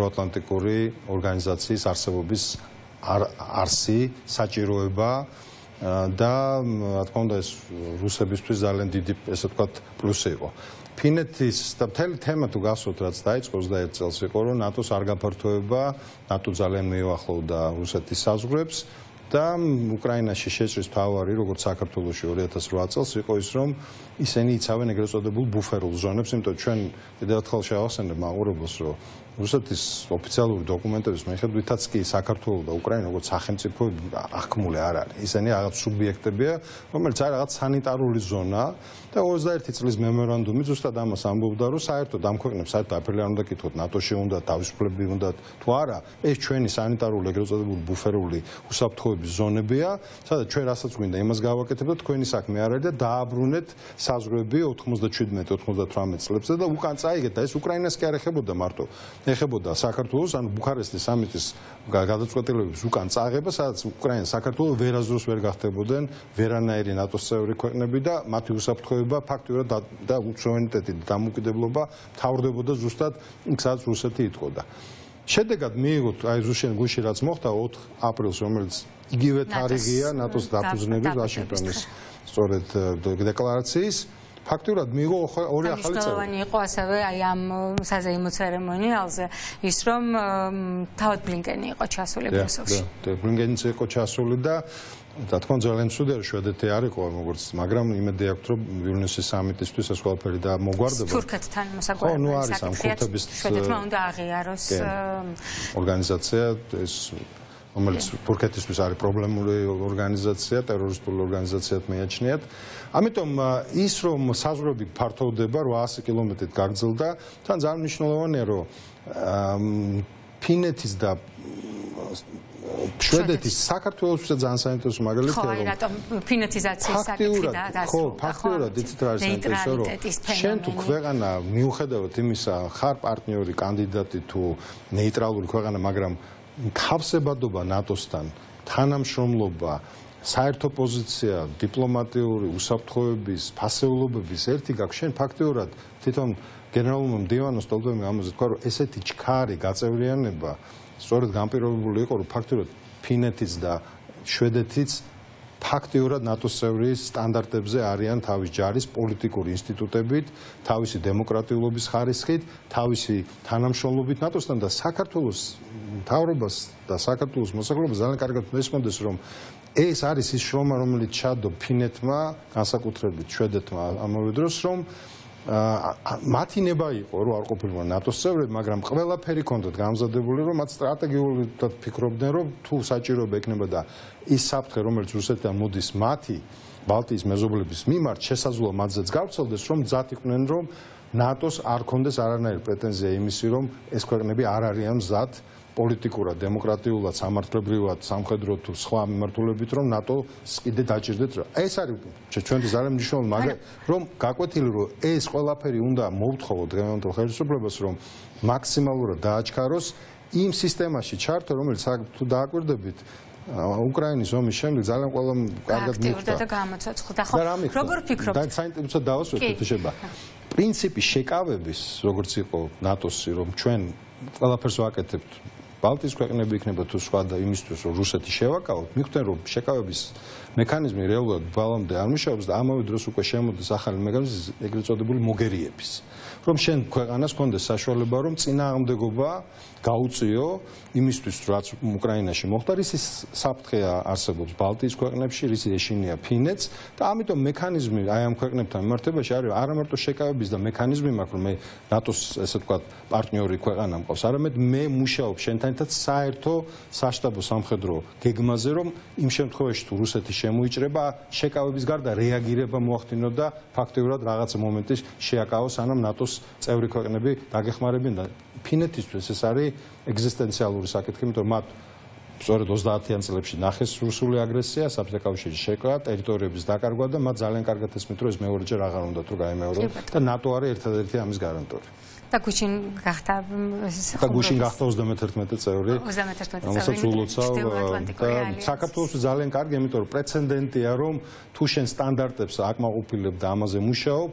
ევროატლანტიკური ორგანიზაციის არსებობის არსი, საჭიროება და რა თქმა უნდა ეს რუსებისთვის ძალიან დიდი ესე ვთქვათ პლუსი იყო. ფინეთის და მთელი თემა თუ გასვოთ რაც დაიწყო 21 წელს იყო რომ ნატოს არ გაფართოება, ნატო ძალიან მიუახლოვდა რუსეთის საზღვრებს და უკრაინაში შეჭრის თავარი როგორც საქართველოში 2008 წელს იყო ის რომ ისინი იცავენ ეგრეთ წოდებულ ბუფერულ ზონებს, იმიტომ ჩვენ კიდევ ერთხელ შევახსენებ მაყურებელს რომ რუსეთის ოფიციალური დოკუმენტების მიხედვითაც კი საქართველო და უკრაინა როგორც სახელმწიფოები აღქმული არ არის. ისინი რაღაც სუბიექტებია, რომელიც არის რაღაც სანიტარული ზონა და 21 წლის მემორანდუმი ზუსტად ამას ამბობდა, რომ საერთოდ ამ ქვეყნებს საერთოდ აფრილი არ უნდა კითხოთ, ნატოში უნდა, თავისუფლები უნდა თუ არა, ეს ჩვენი სანიტარული ეგრეთ წოდებული ბუფერული უსაფრთხოების ზონებია, სადაც ჩვენ რასაც გვინდა იმას გავაკეთებთ, თქვენი საქმე არ არის და დააბრუნეთ საზღვრები 97-98 წლებზე და უკან წაიგეთ და ეს უკრაინას კი არ ეხებოდა მარტო. ეხებოდა საქართველოს, ანუ ბუქარესტის სამიტის გადაწყვეტილებების უკან წაღება, სადაც უკრაინა საქართველოს ვერასდროს ვერ გახდებოდნენ ვერანაირი ნატოს წევრი ქვეყნები და მათი უსაფრთხოება ფაქტურად და სუვერენიტეტი და დამოუკიდებლობა მთავრდებოდა ზუსტად იქ, სადაც რუსეთი იტყოდა. შედეგად მიიღოთ აი გუშინ რაც მოხდა 4 აპრილს, რომელიც იგივე თარიღია ნატოს დაფუძნების ვაშინგტონის სწორედ დეკლარაციის ფაქტურად მიიღო ორი ახალი წევრი. მნიშვნელოვანი იყო ასევე აი ამ საზეიმო ცერემონიალზე ის რომ თავად ბლინკენი იყო ჩასული ბრუსელში. ბლინკენიც იყო ჩასული და რა თქმა უნდა ძალიან ცუდია რომ შვედეთი არ იყო როგორც, მაგრამ იმედი აქვს რომ ვილნიუსის სამიტისთვის ეს ყველაფერი და მოგვარდება. თურქეთთან მოსაგვარებელი საკითხია. შვედეთმა უნდა აღიაროს ორგანიზაცია ეს რომელიც თურქეთისთვის არის პრობლემური ორგანიზაცია, ტერორისტული ორგანიზაციად მეაჩნიათ. ამიტომ ის რომ საზღვრები ფართოვდება 800 კილომეტრით გაგრძელდა, თან ძალიან მნიშვნელოვანია რომ ფინეთის და შვედეთის საქართველოსთვის ძალიან საინტერესო მაგალითია რომ რატომ ფინეთიზაციის საკითხი და გასულ ხო ფაქტურად იცით რა არის საინტერესო რომ შენ თუ ქვეყანა მიუხედავად იმისა ხარ პარტნიორი კანდიდატი თუ ნეიტრალური ქვეყანა მაგრამ თავსებადობა ნატოსთან თანამშრომლობა საერთო პოზიცია დიპლომატიური უსაფრთხოების ფასეულობების ერთი გაქვს შენ ფაქტურად თვითონ გენერალურმა მდივანმა სტოლტენბერგმა ამაზე თქვა რომ ესეთი ჩქარი გაწევრიანება სწორედ განპირობებული იყო რომ ფაქტურად ფინეთიც და შვედეთიც ფაქტიურად ნატოს წევრის სტანდარტებზე არიან თავის ჯარის პოლიტიკური ინსტიტუტებით, თავისი დემოკრატიულობის ხარისხით, თავისი თანამშრომლობით ნატოსთან და საქართველოს მთავრობას და საქართველოს მოსახლეობას ძალიან კარგად მესმოდეს რომ ეს არის ის შრომა რომელიც ჩადო ფინეთმა, განსაკუთრებით შვედეთმა ამავე დროს რომ მათი ნება იყო რომ არ ყოფილიყო ნატოს წევრები, მაგრამ ყველაფერი ქონდათ გამზადებული რომ მათ სტრატეგიულად ფიქრობდნენ რომ თუ საჭიროება ექნება და ის საფრთხე რომელიც რუსეთიდან მოდის მათი ბალტიის მეზობლების მიმართ შესაძლოა მათზეც გავცელდეს რომ მზად იყვნენ რომ ნატოს არ ქონდეს არანაირი პრეტენზია იმისი რომ ეს ქვეყნები არ არიან მზად პოლიტიკურად, დემოკრატიულად, სამართლებრივად, სამხედროდ თუ სხვა მიმართულებით რომ ნატოს კიდე დაჭირდეთ რა. ეს არის ჩვენთვის ძალიან მნიშვნელოვანი მაგალითი რომ გაკვეთილი რომ ეს ყველაფერი უნდა მოუთხოვოთ დღევანდელ ხელისუფლებას რომ მაქსიმალურად დააჩქაროს იმ სისტემაში ჩართო რომელიც თუ დააკვირდებით უკრაინის ომის შემდეგ ძალიან ყველა კარგად მიხვდა და გამოცოცხლდა. ხო, როგორ ფიქრობთ? და საინტერესო დავასვეთ თუ შეიძლება. პრინციპი შეკავების როგორც იყო ნატოსი რომ ჩვენ ყველაფერს ვაკეთებთ ბალტიის ქვეყნები იქნება თუ სხვა და იმისთვის რომ რუსეთი შევაკავოთ, მიხვდნენ რომ შეკავების მექანიზმი რეალურად ბალამდე არ მუშაობს და ამავე დროს უკვე შემოდის ახალი მექანიზმი ეგრეთ წოდებული მოგერიების. რომ შენ ქვეყანას კონდეს საშუალება რომ წინააღმდეგობა გაუწიო იმისთვის რაც უკრაინაში მოხდა, რის საფრთხე არსებობს ბალტიის ქვეყნებში, რის ეშინია ფინეთს და ამიტომ მექანიზმი აი ამ ქვეყნებთან მიმართებაში არის არა მარტო შეკავების და მექანიზმი მაქვს რომ მე ნატოს ესე ვთქვათ პარტნიორი ქვეყანა მყავს, არამედ მე მუშაობ შენთან ერთად საერთო საშტაბო სამხედრო გეგმაზე რომ იმ შემთხვევაში თუ რუსეთი შემოიჭრება შეკავების გარდა რეაგირება მოახდინო და ფაქტიურად რაღაც მომენტის შეაკავოს ანამ ნატოს წევრი ქვეყნები დაგეხმარებიან და ფინეთისთვის ეს არის ეგზისტენციალური საკითხი, იმიტომ რომ მათ სწორედ 30-იან წლებში ნახეს რუსული აგრესია, საბჭოთა კავშირის შეკავა, ტერიტორიების დაკარგვა და მათ ძალიან კარგად ესმით რომ ეს მეორეჯერ აღარ უნდათ რომ გაემეორონ და ნატო არის ერთადერთი ამის გარანტორი. და გუშინ გახდა და გუშინ გახდა 31 წევრი. 31 წევრი. ამასაც ულოცავ და საქართველოს ძალიან კარგი, იმიტომ რომ პრეცედენტია რომ თუ შენ სტანდარტებს აკმაყოფილებ და ამაზე მუშაობ,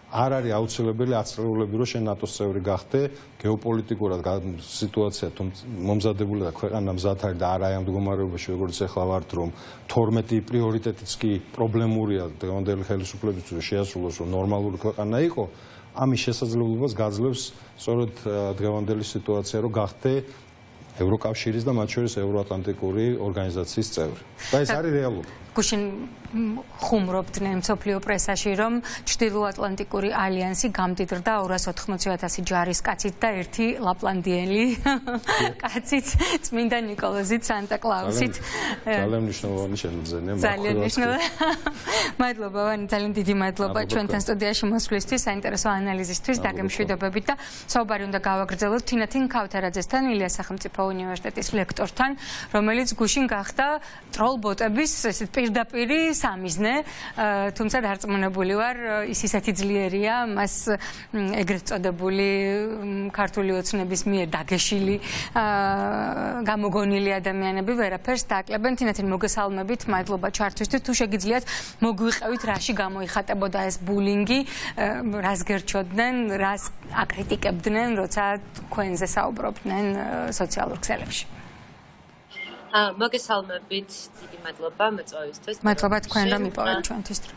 არ არის აუცილებელი აწეულები, რომ შენ ნატოს წევრი გახდე, გეოპოლიტიკურად სიტუაცია მომზადებული და ქვეყანა მზად არის და არა ამ მდგომარეობაში, როგორც ახლა ვართ, რომ 12 პრიორიტეტიც კი პრობლემურია დღევანდელი ხელისუფლებისთვის შეასრულოს, რომ ნორმალური ქვეყანა იყო, ამის შესაძლებლობას გაძლევს სწორედ დღევანდელი სიტუაცია, რომ გახდე ევროკავშირის და მათ შორის ევროატლანტიკური ორგანიზაციის წევრი. და ეს არის რეალობა. გუშინ ხუმრობდნენ მსოფლიო პრესაში, რომ ჩრდილოატლანტიკური ალიანსი გამდიდრდა 280,000 ჯარისკაცით და ერთი ლაპლანდიელი კაცით, წმინდა ნიკოლოზით, სანტა-კლაუსით. ძალიან მნიშვნელოვანი შემოძენია. ძალიან მნიშვნელოვანი. მადლობა, ვანი, ძალიან დიდი მადლობა ჩვენთან სტუდიაში მოსვლისთვის, საინტერესო ანალიზისთვის, დაგემშვიდობებით და საუბარი უნდა გავაგრძელოთ თინათინ ქავთარაძესთან, ილიას სახელმწიფო უნივერსიტეტის ლექტორთან, რომელიც გუშინ გახდა ტროლბოტების ესეთ პირდაპირი სამიზნე, თუმცა დარწმუნებული ვარ, ის ისეთი ძლიერია, მას ეგრეთ წოდებული ქართული ოცნების მიერ დაგეშილი გამოგონილი ადამიანები ვერაფერს დააკლებენ. თინათინ მოგესალმებით, მადლობა ჩართვისთვის. თუ შეგიძლიათ მოგვიყევით, რაში გამოიხატებოდა ეს ბულინგი, რას გერჩოდნენ, რას აკრიტიკებდნენ, როცა თქვენზე საუბრობდნენ სოციალურ ქსელებში. მოგესალმებით, დიდი მადლობა მოწვევისთვის. მადლობა თქვენ რომ იპოვეთ ჩვენთვის დრო.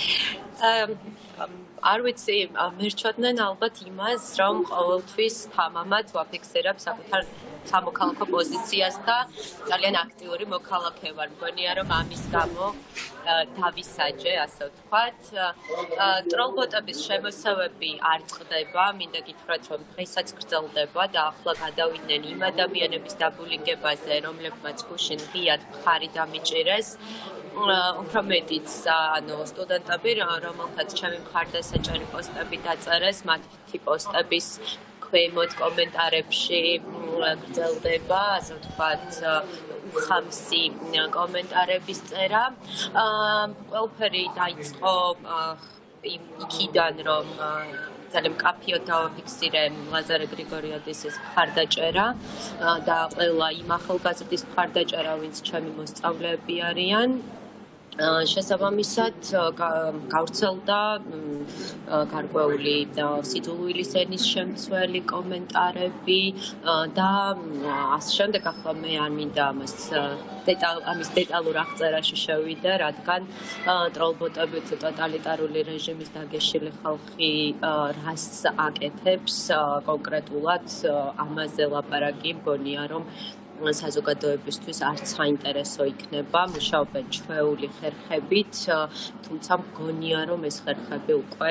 არ ვიცი, მერჩოდნენ ალბათ იმას, რომ ყოველთვის თამამად ვაფიქსირებ საკუთარ სამოქალაქო პოზიციას და ძალიან აქტიური მოქალაქე ვარ. მგონია რომ ამის გამო დავისაჯე, ასე ვთქვათ. ტროლბოტების შემოსევები არ წყდება, მინდა გითხრათ, რომ დღესაც გრძელდება და ახლა გადავიდნენ იმ ადამიანების დაბულინგებაზე, რომლებმაც გუშინ ღიად მხარი დამიჭირეს. უფრო მეტიც, ანუ სტუდენტები, რომელთაც ჩემი მხარდასაჭერი პოსტები დაწერეს, მათი პოსტების ქვემოთ კომენტარებში გრძელდება, ასე ვთქვათ, უხამსი კომენტარების წერა. ყველაფერი დაიწყო იქიდან, რომ ძალიან მკაფიოდ დავაფიქსირე ლაზარე გრიგორიაძის მხარდაჭერა და ყველა იმ ახალგაზრდის მხარდაჭერა, ვინც ჩემი მოსწავლეები არიან. შესაბამისად გავრცელდა გარკვეული სიძულვილის ენის შემცველი კომენტარები და ასე შემდეგ. ახლა მე არ მინდა ამის დეტალურ აღწერაში შევიდე, რადგან ტროლბოტები ტოტალიტარული რეჟიმის დაგეშილი ხალხი რას აკეთებს კონკრეტულად, ამაზე ლაპარაკი მგონია რომ საზოგადოებისთვის არც საინტერესო იქნება, მუშაობენ ჩვეული ხერხებით, თუმცა მგონია რომ ეს ხერხები უკვე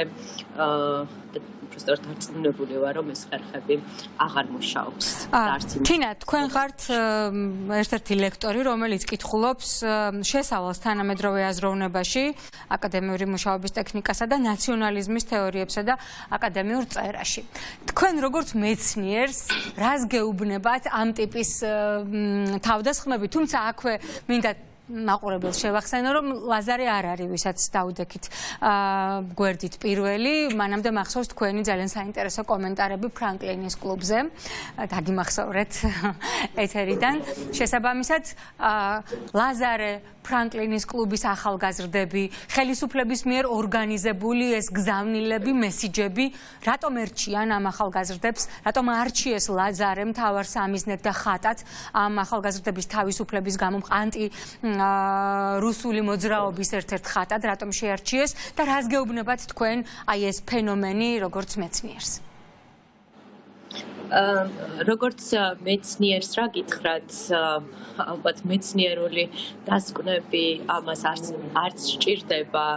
უბრალოდ დარწმუნებული ვარ, რომ ეს ხერხები აღარ მუშაობს. თინა, თქვენ ხართ ერთ-ერთი ლექტორი, რომელიც კითხულობს შესავალს თანამედროვე აზროვნებაში, აკადემიური მუშაობის ტექნიკასა და ნაციონალიზმის თეორიებსა და აკადემიურ წერაში. თქვენ როგორც მეცნიერს, რას გეუბნებათ ამ ტიპის თავდასხმები, თუმცა აქვე მინდა მაყურებელს შევახსენო, რომ ლაზარე არ არის, ვისაც დავუდექით გვერდით პირველი, მანამდე მახსოვს თქვენი ძალიან საინტერესო კომენტარები ფრანკლინის კლუბზე, დაგიმახსოვრეთ ეთერიდან. შესაბამისად, ლაზარე, ფრანკლინის კლუბის ახალგაზრდები, ხელისუფლების მიერ ორგანიზებული ეს გზავნილები, მესიჯები, რატომ ერჩიან ამ ახალგაზრდებს, რატომ არჩიეს ლაზარე მთავარ სამიზნედ და ხატად ამ ახალგაზრდების თავისუფლების გამო ანტი რუსული მოძრაობის ერთ-ერთ ხატად, რატომ შეარჩიეს და რას გეუბნებათ თქვენ აი ეს ფენომენი როგორც მეცნიერს? როგორც მეცნიერს რა გითხრათ, ალბათ მეცნიერული დასკვნები ამას არც სჭირდება.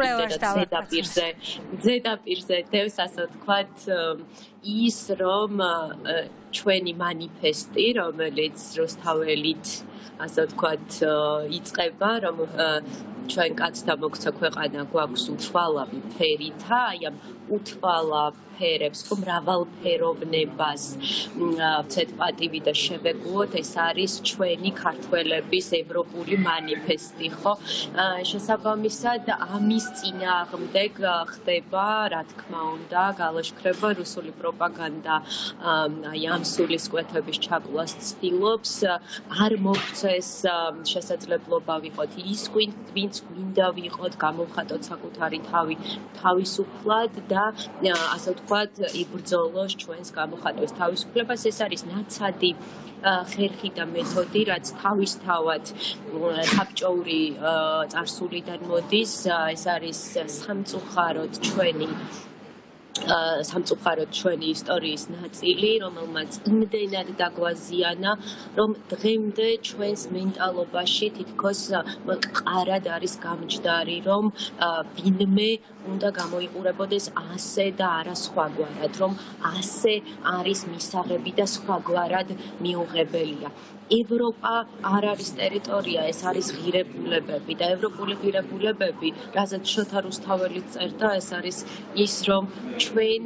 ზედაპირზე დევს, ასე ვთქვათ, ის რომ ჩვენი მანიფესტი, რომელიც რუსთაველით ასე ვთქვათ, იწყება, რომ ჩვენ კაცთა მოქცა ქვეყანა გვაქვს უთვალავი ფერითა, აი ამ უთვალა ფერებს, ხო მრავალფეროვნებას ვცეთ პატივი და შევეგუოთ, ეს არის ჩვენი ქართველების ევროპული მანიფესტი, ხო? შესაბამისად, ამის წინააღმდეგ ხდება, რა თქმა უნდა, გალაშქრება რუსული პროპაგანდა, აი ამ სულისკვეთების ჩაკვლას ცდილობს, არ მოგცეს შესაძლებლობა ვიყოთ ის ვინც გვინდა ვიყოთ გამოვხატოთ საკუთარი თავი თავისუფლად და ასე ვთქვათ იბრძოლოს ჩვენს გამოხატვის თავისუფლებას. ეს არის ნაცადი ხერხი და მეთოდი, რაც თავისთავად საბჭოური წარსულიდან მოდის. ეს არის სამწუხაროდ ჩვენი ისტორიის ნაწილი, რომელმაც იმდენად დაგვაზიანა, რომ დღემდე ჩვენს მენტალობაში თითქოს მყარად არის გამჯდარი, რომ ვინმე უნდა გამოიყურებოდეს ასე და არა სხვაგვარად, რომ ასე არის მისაღები და სხვაგვარად მიუღებელია. ევროპა არ არის ტერიტორია, ეს არის ღირებულებები და ევროპული ღირებულებები, რაზეც შოთა რუსთაველი წერდა, ეს არის ის, რომ ჩვენ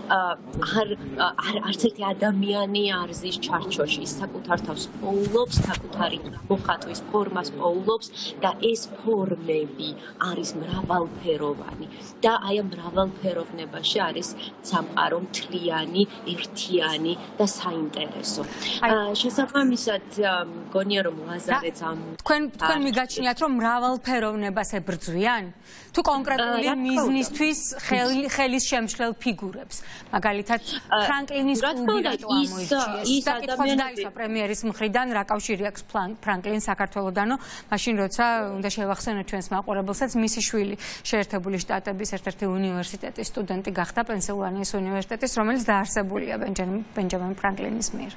არც ერთი ადამიანი არ ზის ჩარჩოში, ის საკუთარ თავს პოულობს, საკუთარი მოხატვის ფორმას პოულობს და ეს ფორმები არის მრავალფეროვანი და აი ამ მრავალფეროვნებაში არის სამყარო მთლიანი, ერთიანი და საინტერესო. შესაბამისად, მგონია რომ ლაზარეც ამ თქვენ მიგაჩნიათ რომ მრავალფეროვნებას ებრძვიან? თუ კონკრეტული მიზნისთვის ხელის შემშლელ ფიგურებს მაგალითად ფრანკლინის კლუბი რატო ამოირჩიეს და კითხვაც დაისვა პრემიერის მხრიდან რა კავშირი აქვს ფრანკლინს საქართველოდანო მაშინ როცა უნდა შევახსენოთ ჩვენს მაყურებელსაც მისი შვილი შეერთებული შტატების ერთ-ერთი უნივერსიტეტის სტუდენტი გახდა პენსილვანიის უნივერსიტეტის რომელიც დაარსებულია ბენჯამინ ფრანკლინის მიერ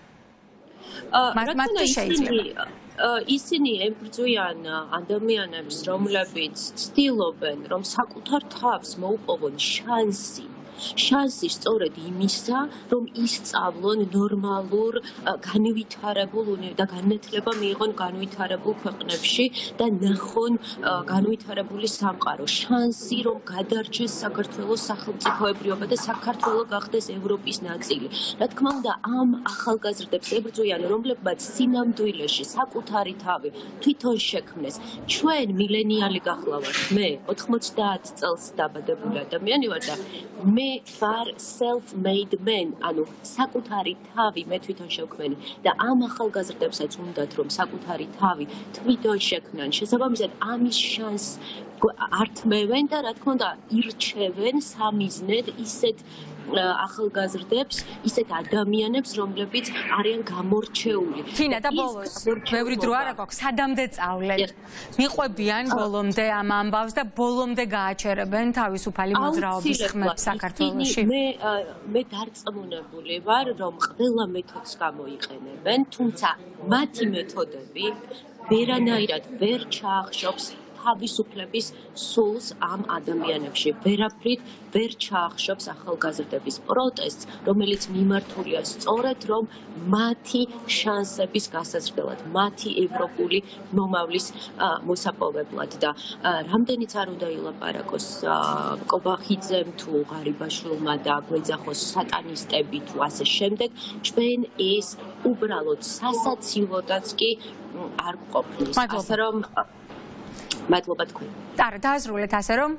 მათ შეიძლება ისინი ებრძვიან ადამიანებს რომლებიც ცდილობენ რომ საკუთარ თავს მოუპოვონ შანსი სწორედ იმისა, რომ ისწავლონ ნორმალურ განვითარებულ და განათლება მიიღონ განვითარებულ ქვეყნებში და ნახონ განვითარებული სამყარო. შანსი, რომ გადარჩეს საქართველოს სახელმწიფოებრიობა და საქართველო გახდეს ევროპის ნაწილი. რა თქმა უნდა, ამ ახალგაზრდებს ებრძვიან, რომლებმაც სინამდვილეში საკუთარი თავი თვითონ შექმნეს. ჩვენ მილენიალი გახლავართ, მე 90 წელს დაბადებული ადამიანი ვარ და მე ვარ self-made man, ანუ საკუთარი თავი მე თვითონ შევქმენი და ამ ახალგაზრდებსაც უნდათ რომ საკუთარი თავი თვითონ შექმნან. შესაბამისად, ამის შანსს ართმევენ და რა თქმა უნდა, ირჩევენ სამიზნედ ისეთ ახალგაზრდებს, ისეთ ადამიანებს, რომლებიც არიან გამორჩეული. თინა და ბოლოს, ბევრი დრო არ აქვს, სადამდე წავლენ. მიყვებიან ბოლომდე ამ ამბავს და ბოლომდე გააჩერებენ თავისუფალი მოძრაობის ხმებს საქართველოში. მე დარწმუნებული ვარ, რომ ყველა მეთოდს გამოიყენებენ, თუმცა მათი მეთოდები ვერანაირად ვერ ჩაახშობს თავისუფლების სულს ამ ადამიანებში. ვერაფრით ვერ ჩაახშობს ახალგაზრდების პროტესტს, რომელიც მიმართულია სწორედ რომ მათი შანსების გასაზრდელად, მათი ევროპული მომავლის მოსაპოვებლად და რამდენიც არ უნდა ილაპარაკოს კობახიძემ თუ ღარიბაშვილმა და გვეძახოს სატანისტები თუ ასე შემდეგ, ჩვენ ეს უბრალოდ სასაცილოდაც კი არ ყოფნის. ასე რომ მადლობა თქვენ. არა, დაასრულეთ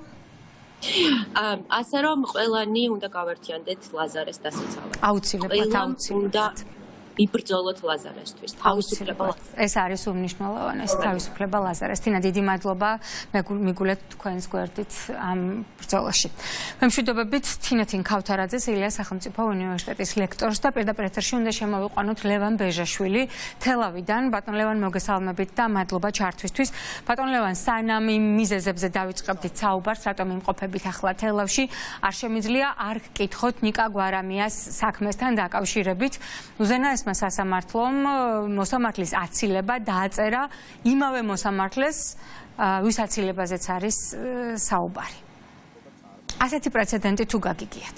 ასე რომ ყველანი უნდა გავერთიანდეთ ლაზარეს დასაცავად. აუცილებლად. იბრძოლოთ ლაზარესთვის. თავისუფლება. ეს არის უმნიშვნელოვანესი თავისუფლება ლაზარეს. თინა დიდი მადლობა მიგულეთ თქვენს გვერდით ამ ბრძოლაში. მემშვიდობებით თინათინ ქავთარაძეს ილიას სახელმწიფო უნივერსიტეტის ლექტორს და პირდაპირ ეთერში უნდა შემოვიყვანოთ ლევან ბეჟაშვილი თელავიდან. ბატონ ლევან მოგესალმებით და მადლობა ჩართვისთვის. ბატონ ლევან, სანამ იმ მიზეზებზე დავიწყებდით საუბარს, რატომ იმყოფებით ახლა თელავში, არ შემიძლია არ გკითხოთ ნიკა გვარამიას საქმესთან დაკავშირებით. უზენა ესმა სასამართლომ მოსამართლის აცილება დააწერა იმავე მოსამართლეს, ვის აცილებაზეც არის საუბარი. ასეთი პრეცედენტი თუ გაგიგიათ?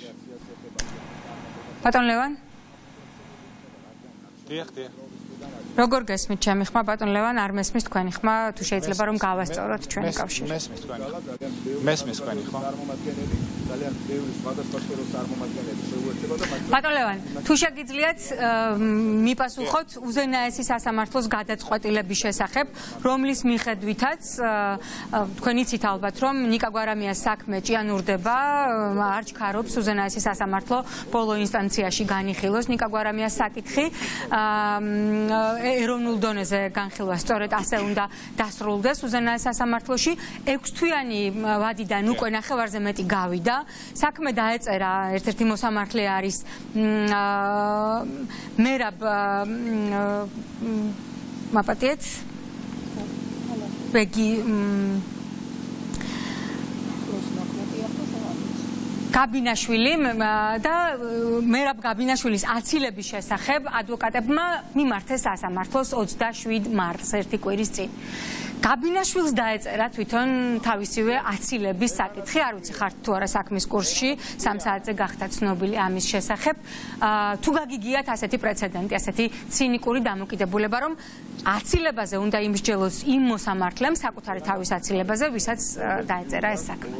ბატონ ლევან? დიახ. როგორ გესმით ჩემი ხმა ბატონ ლევან არ მესმის თქვენი ხმა თუ შეიძლება რომ გავასწოროთ ჩვენი კავშირი მესმის თქვენი ხმა ძალიან ბევრი სხვადასხვა სფეროს წარმომადგენლები შეუერთება და ბატონ ლევან თუ შეგიძლიათ მიპასუხოთ უზენაესი სასამართლოს გადაწყვეტილების შესახებ რომლის მიხედვითაც თქვენ იცით ალბათ რომ ნიკა გვარამიას საქმე ჭიანურდება არ ჩქარობს უზენაესი სასამართლო ბოლო ინსტანციაში განიხილოს ნიკა გვარამიას საკითხი ეროვნულ დონეზე განხილვა სწორედ ასე უნდა დასრულდეს უზენაეს სასამართლოში 6 თვიანი ვადიდან უკვე ნახევარზე მეტი გავიდა საქმე დაეწერა ერთ-ერთი მოსამართლე არის მერაბ მაპატიეთ ბეგი გაბინაშვილი და მერაბ გაბინაშვილის აცილების შესახებ ადვოკატებმა მიმართეს სასამართლოს 27 მარტს ერთი კვირის წინ. გაბინაშვილს დაეწერა თვითონ თავისივე აცილების საკითხი, არ ვიცი ხართ თუ არა საქმის კურსში, 3 საათზე გახდა ცნობილი ამის შესახებ. თუ გაგიგიათ ასეთი პრეცედენტი, ასეთი ცინიკური დამოკიდებულება, რომ აცილებაზე უნდა იმსჯელოს იმ მოსამართლემ საკუთარი თავის აცილებაზე, ვისაც დაეწერა ეს საქმე.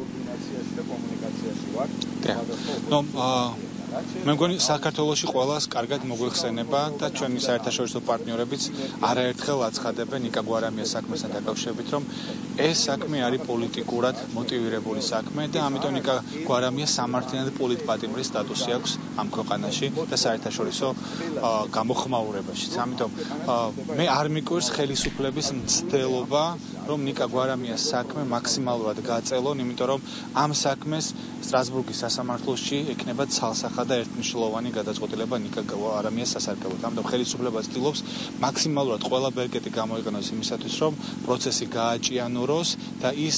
მე მგონი საქართველოში ყველას კარგად მოგვეხსენება და ჩვენი საერთაშორისო პარტნიორებიც არაერთხელ აცხადებენ ნიკა გვარამიას საქმესთან დაკავშირებით, რომ ეს საქმე არის პოლიტიკურად მოტივირებული საქმე და ამიტომ ნიკა გვარამიას სამართლიანი პოლიტპატიმრის სტატუსი აქვს ამ ქვეყანაში და საერთაშორისო გამოხმაურებაში. ამიტომ მე არ მიკვირს ხელისუფლების მცდელობა, რომ ნიკა გვარამიას საქმე მაქსიმალურად გაწელონ, იმიტომ რომ ამ საქმეს სტრასბურგის სასამართლოში ექნება ცალსახად და ერთმნიშვნელოვანი გადაწყვეტილება ნიკა გვარამიას სასარგებლოდ. ამიტომ ხელისუფლება ცდილობს მაქსიმალურად ყველა ბერკეტი გამოიყენოს იმისათვის, რომ პროცესი გააჭიანუროს და ის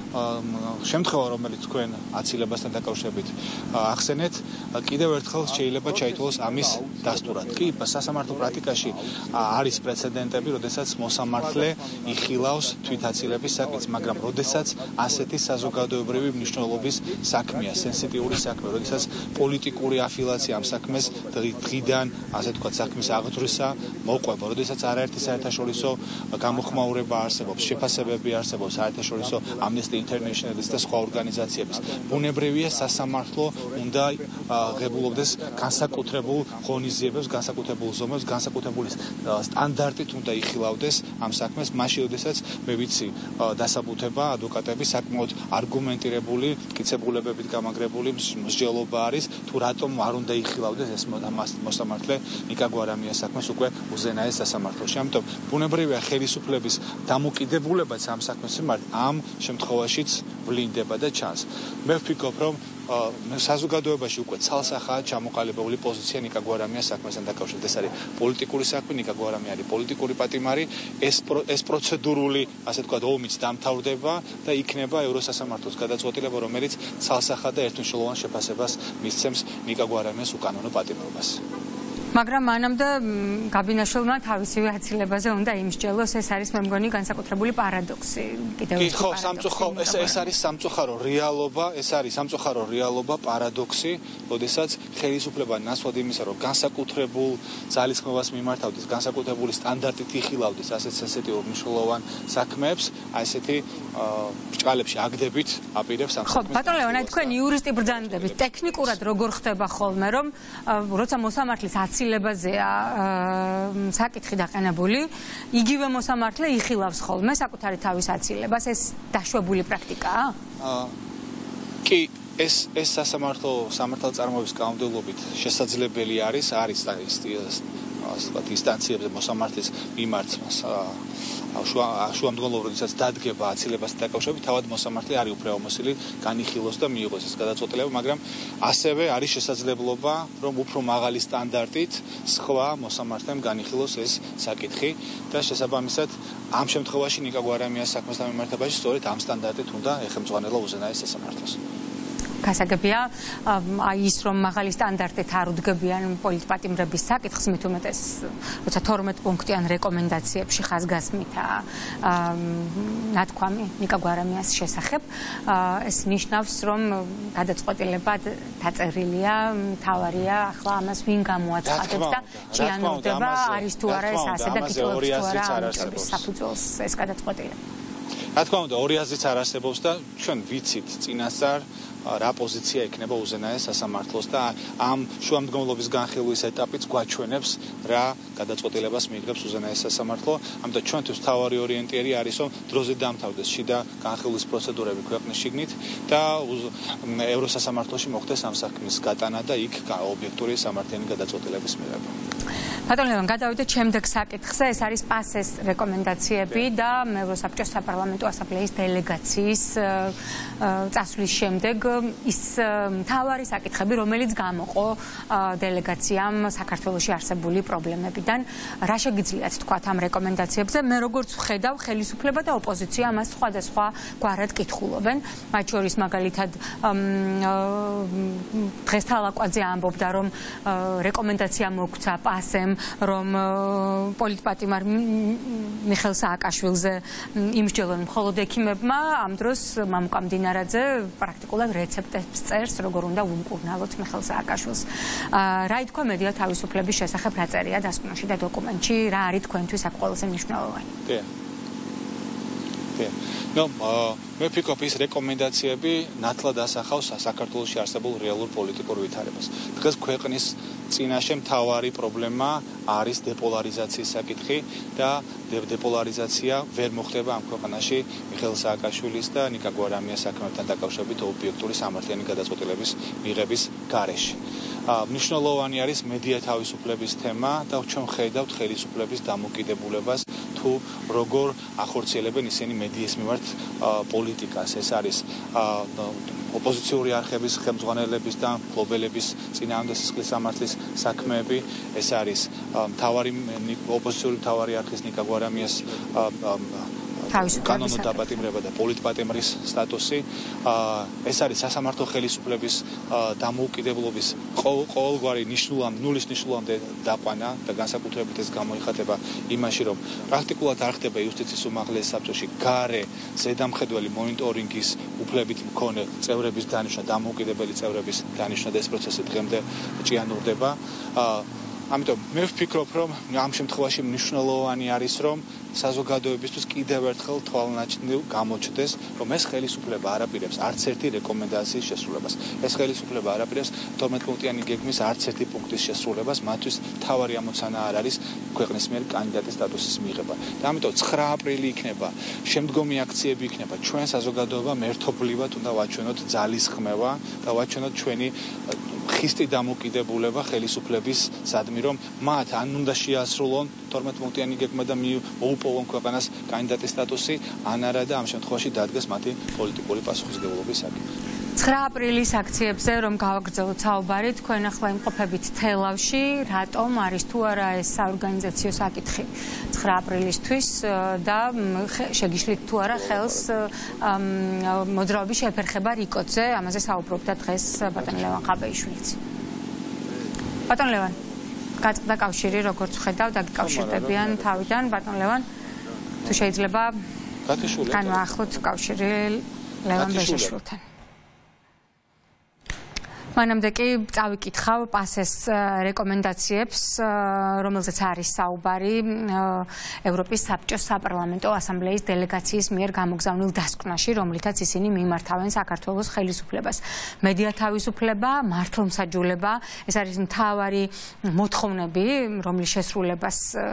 შემთხვევა, რომელიც თქვენ აცილებასთან დაკავშირებით ახსენეთ, კიდევ ერთხელ შეიძლება ჩაითვალოს ამის დასტურად. კი, სასამართლო პრაქტიკაში არის პრეცედენტები, როდესაც მოსამართლე იხილავს თვითაცილების საკითხს, მაგრამ როდესაც ასეთი საზოგადოებრივი მნიშვნელობის საქმეა, სენსიტიური საქმე, როდესაც პოლიტიკური аффилиация ამ საქმეს დღიდან, ასე ვთქვათ, საქმის აღძვრისა მოყვება, როდესაც არაერთი საერთაშორისო გამოხმაურება არსებობს, შეფასებები არსებობს საერთაშორისო Amnesty International-ის და სხვა ორგანიზაციების. ბუნებრივია სასამართლო უნდა ღებულობდეს განსაკუთრებულ ღონისძიებებს, განსაკუთრებულ ზომებს, განსაკუთრებული სტანდარტით უნდა იხილავდეს ამ საქმეს, მაშინ როდესაც მე ვიცი დასაბუთება ადვოკატები საკმაოდ არგუმენტირებული, მტკიცებულებებით გამაგრებული მსჯელობა არის თუ რატომ არ უნდა იხილავდეს ეს მოსამართლე ნიკა გვარამიას საქმეს უკვე უზენაეს სასამართლოში. ამიტომ ბუნებრივია ხელისუფლების დამოკიდებულებაც ამ საქმის მიმართ ამ შემთხვევაშიც ვლინდება და ჩანს. მე ვფიქრობ, რომ საზოგადოებაში უკვე ცალსახაა ჩამოყალიბებული პოზიცია ნიკა გვარამიას საქმესთან დაკავშირებით. ეს არის პოლიტიკური საქმე, ნიკა გვარამია არის პოლიტიკური პატიმარი, ეს პროცედურული, ასე ვთქვათ, ომიც დამთავრდება და იქნება ევროსასამართლოს გადაწყვეტილება, რომელიც ცალსახად და ერთმნიშვნელოვან შეფასებას მისცემს ნიკა გვარამიას უკანონო პატიმრობას. მაგრამ მანამდე გაბინაშვილმა თავისივე აცილებაზე უნდა იმსჯელოს, ეს არის მე მგონი განსაკუთრებული პარადოქსი. ხო, ეს არის სამწუხარო რეალობა, ეს არის სამწუხარო რეალობა, პარადოქსი, როდესაც ხელისუფლება ნაცვლად იმისა, რომ განსაკუთრებულ ძალისხმევას მიმართავდეს, განსაკუთრებული სტანდარტით იხილავდეს ასეთ სენსიტიურ მნიშვნელოვან საქმეებს, ასეთი ბრჭყალებში აგდებით აპირებს ამ საქმეს. ხო, ბატონ ლევან, თქვენ იურისტი ბრძანდებით, ტექნიკურად როგორ ხდება ხოლმე, რომ როცა მოსამართლის აცილებაზეა საკითხი დაყენებული, იგივე მოსამართლე იხილავს ხოლმე საკუთარი თავის აცილებას, ეს დაშვებული პრაქტიკაა? კი, ეს სამართალწარმოების კანონმდებლობით შესაძლებელი არის ინსტანციებზე მოსამართლის მიმართ შუამდგომლობა, როდესაც დადგება აცილებასთან დაკავშირებით, თავად მოსამართლე არის უფლებამოსილი განიხილოს და მიიღოს ეს გადაწყვეტილება, მაგრამ ასევე არის შესაძლებლობა, რომ უფრო მაღალი სტანდარტით სხვა მოსამართლემ განიხილოს ეს საკითხი და შესაბამისად ამ შემთხვევაში ნიკა გვარამიას საქმესთან მიმართებაში სწორედ ამ სტანდარტით უნდა ეხმძღვანელო უზენაეს სასამართლოს. გასაგებია ის რომ მაღალი სტანდარტით არ უდგებიან პოლიტპატიმრების საკითხს მით უმეტეს როცა 12 პუნქტიან რეკომენდაციებში ხაზგასმითა ნათქვამი ნიკა გვარამიას შესახებ ეს ნიშნავს რომ გადაწყვეტილებად დაწერილია თავარია ახლა ამას ვინ გამოაცხადებს და ჭიანურდება არის თუ არა ეს ასე და კითხულობს თუ არა ამჭობის საფუძველს ეს გადაწყვეტილება რა თქმა უნდა 200-იც არ არსებობს და ჩვენ ვიცით წინასწარ რა პოზიცია იქნება უზენაეს სასამართლოს და ამ შუამდგომლობის განხილვის ეტაპიც გვაჩვენებს რა გადაწყვეტილებას მიიღებს უზენაეს სასამართლო. ამიტომ ჩვენთვის თავარი ორიენტიერი არის რომ დროზე დამთავრდეს შიდა განხილვის პროცედურები ქვეყნის შიგნით და ევროსასამართლოში მოხდეს ამ საქმის გატანა და იქ ობიექტური სამართლიანი გადაწყვეტილების მიღება. ბატონო ლევან, გადავიდეთ შემდეგ საკითხზე, ეს არის პასეს რეკომენდაციები და ევროსაბჭოს საპარლამენტო ასამბლეის დელეგაციის წასვლის შემდეგ ის მთავარი საკითხები, რომელიც გამოყო დელეგაციამ საქართველოში არსებული პრობლემებიდან, რა შეგიძლიათ თქვათ ამ რეკომენდაციებზე? მე როგორც ვხედავ, ხელისუფლება და ოპოზიცია ამას სხვადასხვა გვარად კითხულობენ. მათ შორის მაგალითად დღეს თალაკვაძე ამბობდა, რომ რეკომენდაცია მოგვცა პასემ რომ პოლიტპატიმარ მიხეილ სააკაშვილზე იმსჯელონ მხოლოდ ექიმებმა, ამ დროს მამუკა მდინარაძე პრაქტიკულად რეცეპტებს წერს, როგორ უნდა უმკურნალოთ მიხეილ სააკაშვილს. რა ითქვა მედია თავისუფლების შესახებ, რა წერია დასკვნაში და დოკუმენტში, რა არის თქვენთვის აქ ყველაზე მნიშვნელოვანი? მე ვფიქრობ ის რეკომენდაციები ნათლად ასახავს საქართველოში არსებულ რეალურ პოლიტიკურ ვითარებას. დღეს ქვეყნის წინაშე მთავარი პრობლემა არის დეპოლარიზაციის საკითხი და დეპოლარიზაცია ვერ მოხდება ამ ქვეყანაში მიხეილ სააკაშვილის და ნიკა გვარამიას საქმეებთან დაკავშირებით ობიექტური სამართლიანი გადაწყვეტილების მიღების გარეშე. მნიშვნელოვანი არის მედია თავისუფლების თემა და ჩვენ ხედავთ ხელისუფლების დამოკიდებულებას თუ როგორ ახორციელებენ ისინი მედიის მიმართ პოლიტიკას. ეს არის ოპოზიციური არხების ხელმძღვანელების და მფლობელების წინააღმდეგ სისხლის სამართლის საქმეები. ეს არის ოპოზიციური მთავარი არხის ნიკა გვარამიას კანონო დაპატიმრება და პოლიტპატიმრის სტატუსი. ეს არის სასამართლო ხელისუფლების დამოუკიდებლობის ყოველგვარი ნულის ნიშნულამდე დაყვანა და განსაკუთრებით ეს გამოიხატება იმაში, რომ პრაქტიკულად არ ხდება იუსტიციის უმაღლეს საბჭოში გარე ზედამხედველი მონიტორინგის უფლებით მქონე წევრების დანიშვნა, დამოუკიდებელი წევრების დანიშვნა და ეს პროცესი დღემდე ჭიანურდება. ამიტომ მე ვფიქრობ, რომ ამ შემთხვევაში მნიშვნელოვანი არის, რომ საზოგადოებისთვის კიდევ ერთხელ თვალნაჩინო გამოჩნდეს, რომ ეს ხელისუფლება არ აპირებს არც ერთი რეკომენდაციის შესრულებას. ეს ხელისუფლება არ აპირებს 12 პუნქტიანი გეგმის არც ერთი პუნქტის შესრულებას, მათთვის თავარი ამოცანა არ არის ქვეყნის მიერ კანდიდატის სტატუსის მიღება. და ამიტომ 9 აპრილი იქნება, შემდგომი აქციები იქნება, ჩვენ საზოგადოებამ ერთობლივად უნდა ვაჩვენოთ ძალისხმევა და ვაჩვენოთ ჩვენი ხისტი დამოკიდებულება ხელისუფლების სადმი, რომ მათ ან უნდა შეასრულონ 12 პუნქტიანი გეგმა და მოუპოვონ ქვეყანას კანდიდატის სტატუსი, ან არა და ამ შემთხვევაში დადგეს მათი პოლიტიკური პასუხისმგებლობის საკითხი. 9 აპრილის აქციებზე რომ გავაგრძელოთ საუბარი, თქვენ ახლა იმყოფებით თელავში, რატომ არის თუ არა ეს საორგანიზაციო საკითხი 9 აპრილისთვის და შეგიშლით თუ არა ხელს მოძრაობის შეფერხება რიკოძე, ამაზე საუბრობდა დღეს ბატონ ლევან ხაბეიშვილიც. ბატონ ლევან, გაწყდა კავშირი, როგორც ვხედავ, დაგიკავშირდებიან თავიდან, ბატონ ლევან, თუ შეიძლება განვაახლოთ კავშირი ლევან ბეჟაშვილთან. მანამდე კი წავიკითხავ პასეს რეკომენდაციებს, რომელზეც არის საუბარი ევროპის საბჭოს საპარლამენტო ასამბლეის დელეგაციის მიერ გამოგზავნილ დასკვნაში, რომლითაც ისინი მიმართავენ საქართველოს ხელისუფლებას. მედია თავისუფლება, მართლმსაჯულება, ეს არის მთავარი მოთხოვნები, რომლის შესრულებას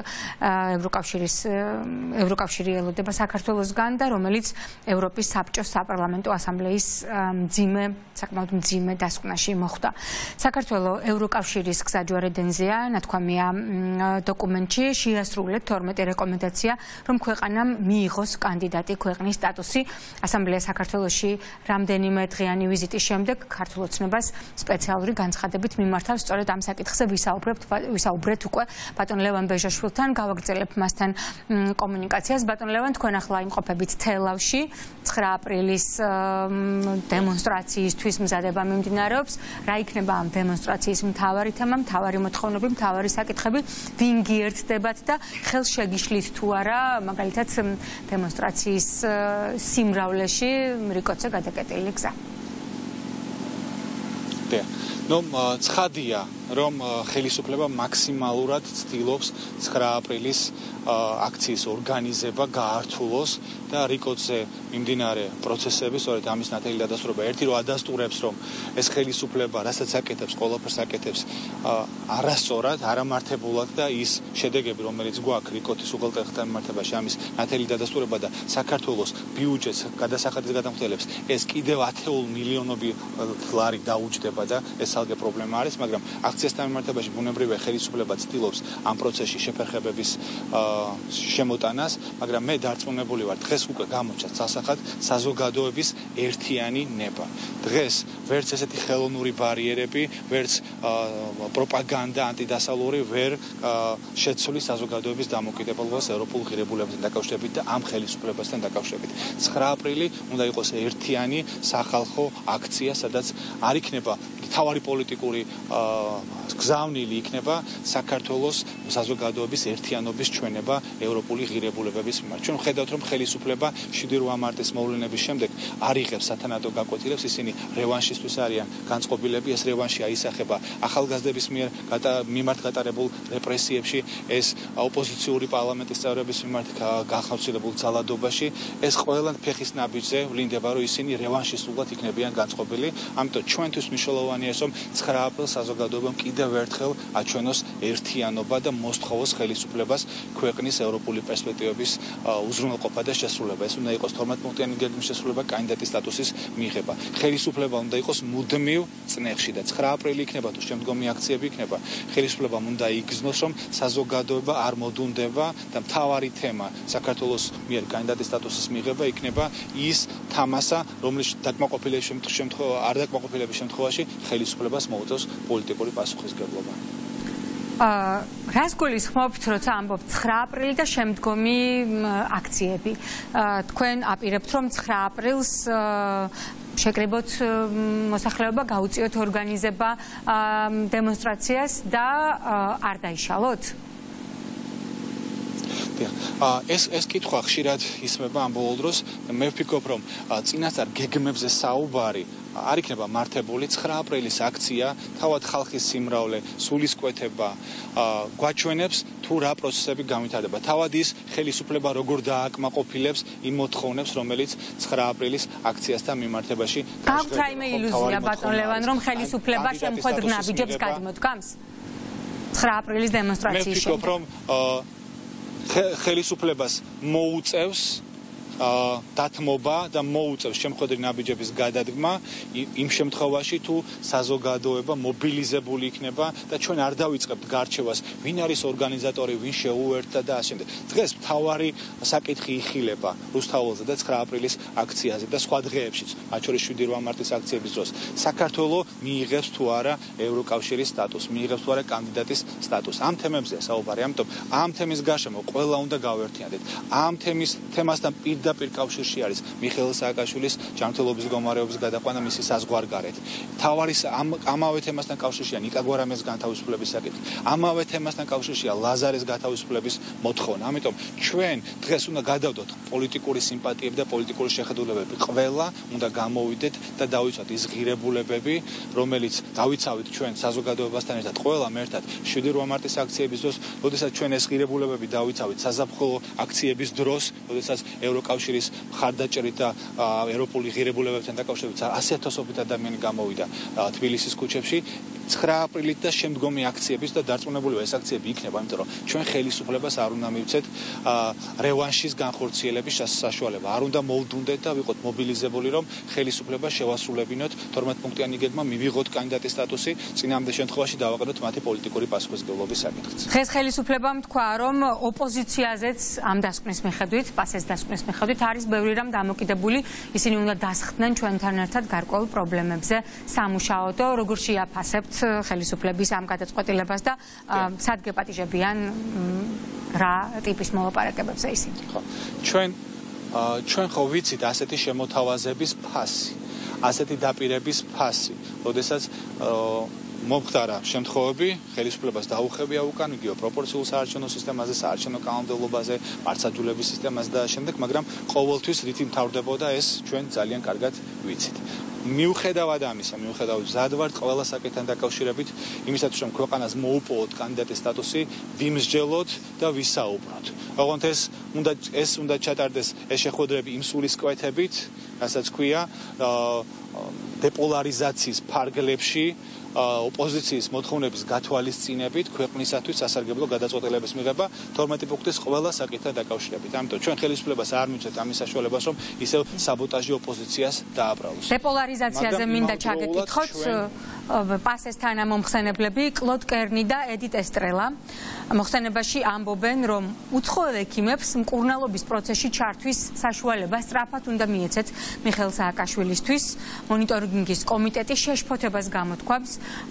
ევროკავშირი ელოდება საქართველოსგან და რომელიც ევროპის საბჭოს საპარლამენტო ასამბლეის საკმაოდ მძიმე დასკვნაში მოხვდა. საქართველოს ევროკავშირის გზაჯვარედინზეა, ნათქვამია დოკუმენტში შეასრულეთ 12 რეკომენდაცია, რომ ქვეყანამ მიიღოს კანდიდატი ქვეყნის სტატუსი. ასამბლეა საქართველოში რამდენიმე დღიანი ვიზიტის შემდეგ ქართულ ოცნებას სპეციალური განცხადებით მიმართავს. სწორედ ამ საკითხზე ვისაუბრეთ უკვე ბატონ ლევან ბეჟაშვილთან, გავაგრძელებთ მასთან კომუნიკაციას. ბატონ ლევან, თქვენ ახლა იმყოფებით თელავში, 9 აპრილის დემონსტრაციისთვის მზადება მიმდინარეობს. რა იქნება ამ დემონსტრაციის მთავარი თემა, მთავარი მოთხოვნები, მთავარი საკითხები, ვინ გიერთდებათ და ხელს შეგიშლით თუ არა, მაგალითად დემონსტრაციის სიმრავლეში რიკოც გადაკეტილი გზა. ცხადია, რომ ხელისუფლება მაქსიმალურად ცდილობს 9 აპრილის აქციის ორგანიზება გაართულოს და რიკოძე მიმდინარე პროცესები, სწორედ ამის ნათელი დადასტურება. ერთი რომ ადასტურებს, რომ ეს ხელისუფლება რასაც აკეთებს, ყველაფერს აკეთებს არასწორად, არამართებულად და ის შედეგები, რომელიც გვაქვს რიკოთის უღელტეხილთან მიმართებაში, ამის ნათელი დადასტურება და საქართველოს ბიუჯეტს გადასახადის გადამხდელებს, ეს კიდევ 10 მილიონობით ლარი დაუჯდება და ეს ალგე პრობლემა არის, მაგრამ აქციასთან მიმართებაში ბუნებრივია ხელისუფლება ცდილობს ამ პროცესში შეფერხებების შემოტანას, მაგრამ მე დარწმუნებული ვარ, დღეს უკვე გამოჩნდა სასახად საზოგადოების ერთიანი ნება. დღეს ვერც ესეთი ხელოვნური ბარიერები, ვერც პროპაგანდა ანტიდასავლური ვერ შეცვლის საზოგადოების დამოკიდებულებას ევროპულ ღირებულებასთან დაკავშირებით და ამ ხელისუფლებასთან დაკავშირებით. 9 აპრილი უნდა იყოს ერთიანი სახალხო აქცია, სადაც არ იქნება თავარი პოლიტიკური გზავნილი იქნება საქართველოს საზოგადოების ერთიანობის ჩვენება ევროპული ღირებულებების მიმართ. ჩვენ ვხედავთ, რომ ხელისუფლება 7 მარტის მოვლენების შემდეგ არ იღებს სათანადო გაკვეთილებს, ისინი რევანშისთვის არიან განწყობილები, ეს რევანში აისახება ახალგაზრდების მიმართ გატარებულ რეპრესიებში, ეს ოპოზიციური პარლამენტის წევრების მიმართ განხორციელებულ ძალადობაში, ეს ყველა ფეხის ნაბიჯზე ვლინდება, რომ ისინი რევანშისტულად იქნებიან განწყობილი. ამიტომ ჩვენთვის მნიშვნელოვანია, რომ 9 აპრილს საზოგადოებამ კიდევ ერთხელ აჩვენოს ერთიანობა და მოსთხოვოს ხელისუფლებას ქვეყნის ევროპული პერსპექტივების უზრუნველყოფა და შესრულება. ეს უნდა იყოს 12 პუნქტიანი გეგმის შესრულება, კანდიდატის სტატუსის მიღება. ხელისუფლება უნდა იყოს მუდმივ წნეხში და 9 აპრილი იქნება თუ შემდგომი აქციები იქნება. ხელისუფლებამ უნდა იგრძნოს, რომ საზოგადოება არ მოდუნდება და მთავარი თემა საქართველოს მიერ კანდიდატის სტატუსის მიღება იქნება ის თამასა, რომელიც არ დაკმაყოფილების შემთხვევაში ხელისუფლებას მოუწევს პოლიტიკური პასუხისმგებლობა. რას გულისხმობთ, როცა ამბობთ 9 აპრილი და შემდგომი აქციები? თქვენ აპირებთ, რომ 9 აპრილს შეკრიბოთ მოსახლეობა, გაუწიოთ ორგანიზება დემონსტრაციას და არ დაიშალოთ? ეს კითხვა ხშირად ისმება ამ ბოლო დროს. მე ვფიქრობ, რომ წინასწარ გეგმებზე საუბარი არ იქნება მართებული. 9 აპრილის აქცია, თავად ხალხის სიმრავლე, სულისკვეთება გვაჩვენებს თუ რა პროცესები განვითარდება. თავად ის ხელისუფლება როგორ დააკმაყოფილებს იმ მოთხოვნებს, რომელიც 9 აპრილის აქციასთან მიმართებაში გაქვთ რაიმე ილუზია, ბატონ ლევან, რომ ხელისუფლება შემხოდ ნაბიჯებს გადმოდგამს 9 აპრილის დემონსტრაციის შემდეგ? მე ვფიქრობ, რომ ხელისუფლებას მოუწევს დათმობა და მოუწევს შემხედრი ნაბიჯების გადადგმა იმ შემთხვევაში თუ საზოგადოება მობილიზებული იქნება და ჩვენ არ დავიწყებთ გარჩევას ვინ არის ორგანიზატორი, ვინ შეუერთდა და ასე შემდეგ. დღეს მთავარი საკითხი იხილება რუსთაველზე და 9 აპრილის აქციაზე და სხვა დღეებშიც, მათ შორის 7 მარტის აქციების დროს. საქართველოს მიიღებს თუ არა ევროკავშირის სტატუსს, მიიღებს თუ არა კანდიდატის სტატუსს. ამ თემებზეა საუბარი, ამიტომ ამ თემის გარშემო ყველა უნდა გავერთიანდეთ. ამ თემასთან პირდაპირ კავშირში არის მიხეილ სააკაშვილის ჯანმრთელობის მდგომარეობის გადაყვანა მისი საზღვარგარეთ. თავარის ამავე თემასთან კავშირშია ნიკა გვარამიას განთავისუფლების საკითხი. ამავე თემასთან კავშირშია ლაზარის განთავისუფლების მოთხოვნა. ამიტომ ჩვენ დღეს უნდა გადავდოთ პოლიტიკური სიმპათიები და პოლიტიკური შეხედულებები. ყველა უნდა გამოვიდეთ და დავიცვათ ის ღირებულებები, რომელიც დავიცავით ჩვენ საზოგადოებასთან ერთად, ყველამ ერთად 7 მარტის აქციების დროს, როდესაც ჩვენ ეს ღირებულებები დავიცავით საზაფხულო აქციების დროს, როდესაც ევროკავშირის მხარდაჭერით და ევროპული ღირებულებებთან დაკავშირებით 100,000-ობით ადამიანი გამოვიდა თბილისის ქუჩებში. 9 აპრილით და შემდგომი აქციების და დარწმუნებული ეს აქციები იქნება, იმიტომ რომ ჩვენ ხელისუფლებას არ უნდა მივცეთ რევანშის განხორციელების საშუალება. არ უნდა მოვდუნდეთ და ვიყოთ მობილიზებული, რომ ხელისუფლებას შევასრულებინოთ 12 პუნქტიანი გეგმა, მივიღოთ კანდიდატის სტატუსი, წინამდე შემთხვევაში დავაყენოთ მათი პოლიტიკური პასუხისმგებლობის საკითხიც. დღეს ხელისუფლებამ თქვა, რომ ოპოზიციაზეც ამ დასკვნის მიხედვით, პასეს დასკვნის მიხედვით არის ბევრი რამ დამოკიდებული, ისინი უნდა დასხდნენ ჩვენთან ერთად გარკვეულ პრობლემებზე სამუშაოდ, როგორ შეაფასებთ ხელისუფლების ამ გადაწყვეტილებას და სად გეპატიჟებიან რა ტიპის მოლაპარაკებებზე ისინი? ხო. ჩვენ ხო ვიცით ასეთი შემოთავაზების ფასი, ასეთი დაპირების ფასი, როდესაც მომხდარა შემთხვევები, ხელისუფლებას დაუხებია უკან, იგივე პროპორციულ საარჩევნო სისტემაზე, საარჩევნო კანონმდებლობაზე, მართლმსაჯულების სისტემაზე და შემდეგ, მაგრამ ყოველთვის რითი მთავრდებოდა ეს ჩვენ ძალიან კარგად ვიცით. მიუხედავად ამისა, მიუხედავად მზად ვართ ყველა საკითხთან დაკავშირებით, იმისათვის რომ ქვეყანას მოუპოვოთ კანდიდატის სტატუსი, ვიმსჯელოთ და ვისაუბროთ. ოღონდ ეს უნდა ჩატარდეს ეს შეხვედრები იმ სულისკვეთებით, რასაც ქვია, დეპოლარიზაციის ფარგლებში ოპოზიციის მოთხოვნების გათვალისწინებით ქვეყნისათვის სასარგებლო გადაწყვეტილების მიღება 12 პუნქტის ყველა საკითხთან დაკავშირებით. ამიტომ ჩვენ ხელისუფლებას არ მივცეთ ამის საშუალებას, რომ ისევ საბოტაჟი ოპოზიციას დააბრალოს. დეპოლარიზაციაზე მინდა ჩაგეკითხოთ პასეს თანამომხსენებლები კლოდ კერნი და ედიტ ესტრელა მოხსენებაში ამბობენ, რომ უცხოელ ექიმებს მკურნალობის პროცესში ჩართვის საშუალება სწრაფად უნდა მიეცეთ მიხეილ სააკაშვილისთვის. მონიტორინგის კომიტეტი შეშფოთებას გამოთქვამს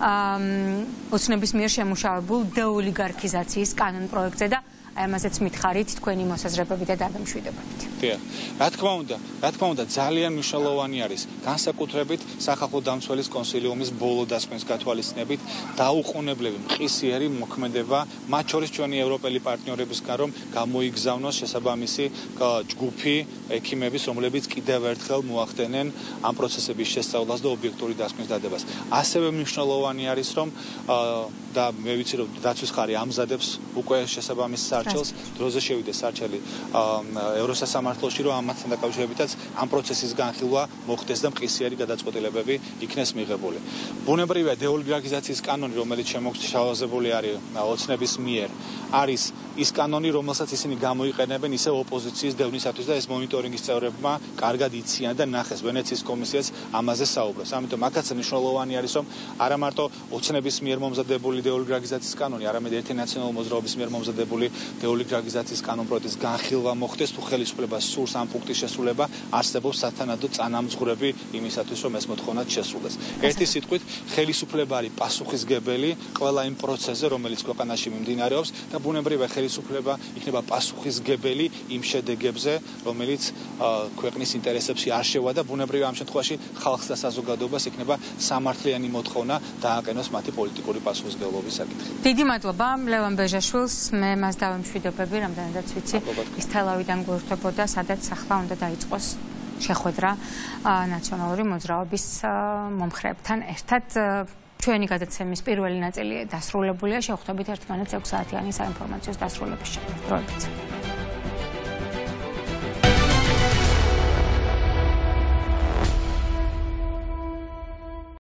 ოცნების მიერ შემუშავებულ დეოლიგარქიზაციის კანონ პროექტზე და ამაზეც მითხარით თქვენი მოსაზრებებით და დამშვიდობებით. დიახ. რა თქმა უნდა, ძალიან მნიშვნელოვანი არის განსაკუთრებით სახალხო დამცველის კონსილიუმის ბოლო დასკვნის გათვალისწინებით დაუყოვნებლივი მყისიერი მოქმედება, მათ შორის ჩვენი ევროპელი პარტნიორებისგან, რომ გამოიგზავნოს შესაბამისი ჯგუფი ექიმების, რომლებიც კიდევ ერთხელ მოახდენენ ამ პროცესების შესწავლას და ობიექტური დასკვნის დადებას. ასევე მნიშვნელოვანი არის, რომ და მე ვიცი, რომ დაცვის ხარი ამზადებს უკვე შესაბამის სარჩელს, დროზე შევიდეს სარჩელი ევროსასამართლოში, რომ ამათთან დაკავშირებითაც ამ პროცესის განხილვა მოხდეს და მყისიერი გადაწყვეტილებები იქნეს მიღებული. ბუნებრივია დეოლიგარქიზაციის კანონი, რომელიც შემოთავაზებული არის ოცნების მიერ, არის ის კანონი, რომელსაც ისინი გამოიყენებენ ისევ ოპოზიციის დევნისათვის და ეს მონიტორინგის წევრებმა კარგად იციან და ნახეს ვენეციის კომისიაც ამაზე საუბრობს. ამიტომ აქაც მნიშვნელოვანი არის, რომ არა მარტო ოცნების მიერ მომზადებული დეოლიგარქიზაციის კანონი, არამედ ერთი ნაციონალური მოძრაობის მიერ მომზადებული დეოლიგარქიზაციის კანონ პროექტის განხილვა მოხდეს, თუ ხელისუფლებას სურს ამ პუნქტის შესრულება, არსებობს სათანადო წანამძღვრები იმისათვის, რომ ეს მოთხოვნაც შესრულდეს. ერთი სიტყვით, ხელისუფლება არის პასუხისმგებელი ყველა იმ პროცესზე, რომელიც ქვეყანაში მიმდინარეობს და ბუნებრივია ხელისუფლება იქნება პასუხისმგებელი იმ შედეგებზე, რომელიც ქვეყნის ინტერესებში არ შევა და ბუნებრივია ამ შემთხვევაში ხალხს და საზოგადოებას იქნება სამართლიანი მოთხოვნა დააყენოს მათი პოლიტიკური პასუხისმგებლობის საკითხი. დიდი მადლობა ლევან ბეჟაშვილს, მე მას დავემშვიდობები, რამდენადაც ვიცი, ის თელავიდან გვერდებოდა, სადაც ახლა უნდა დაიწყოს შეხვედრა ნაციონალური მოძრაობის მომხრეებთან ერთად. ჩვენი გადაცემის პირველი ნაწილი დასრულებულია, შევხვდებით ერთმანეთს 6 საათიანი საინფორმაციო დასრულების შემდეგ.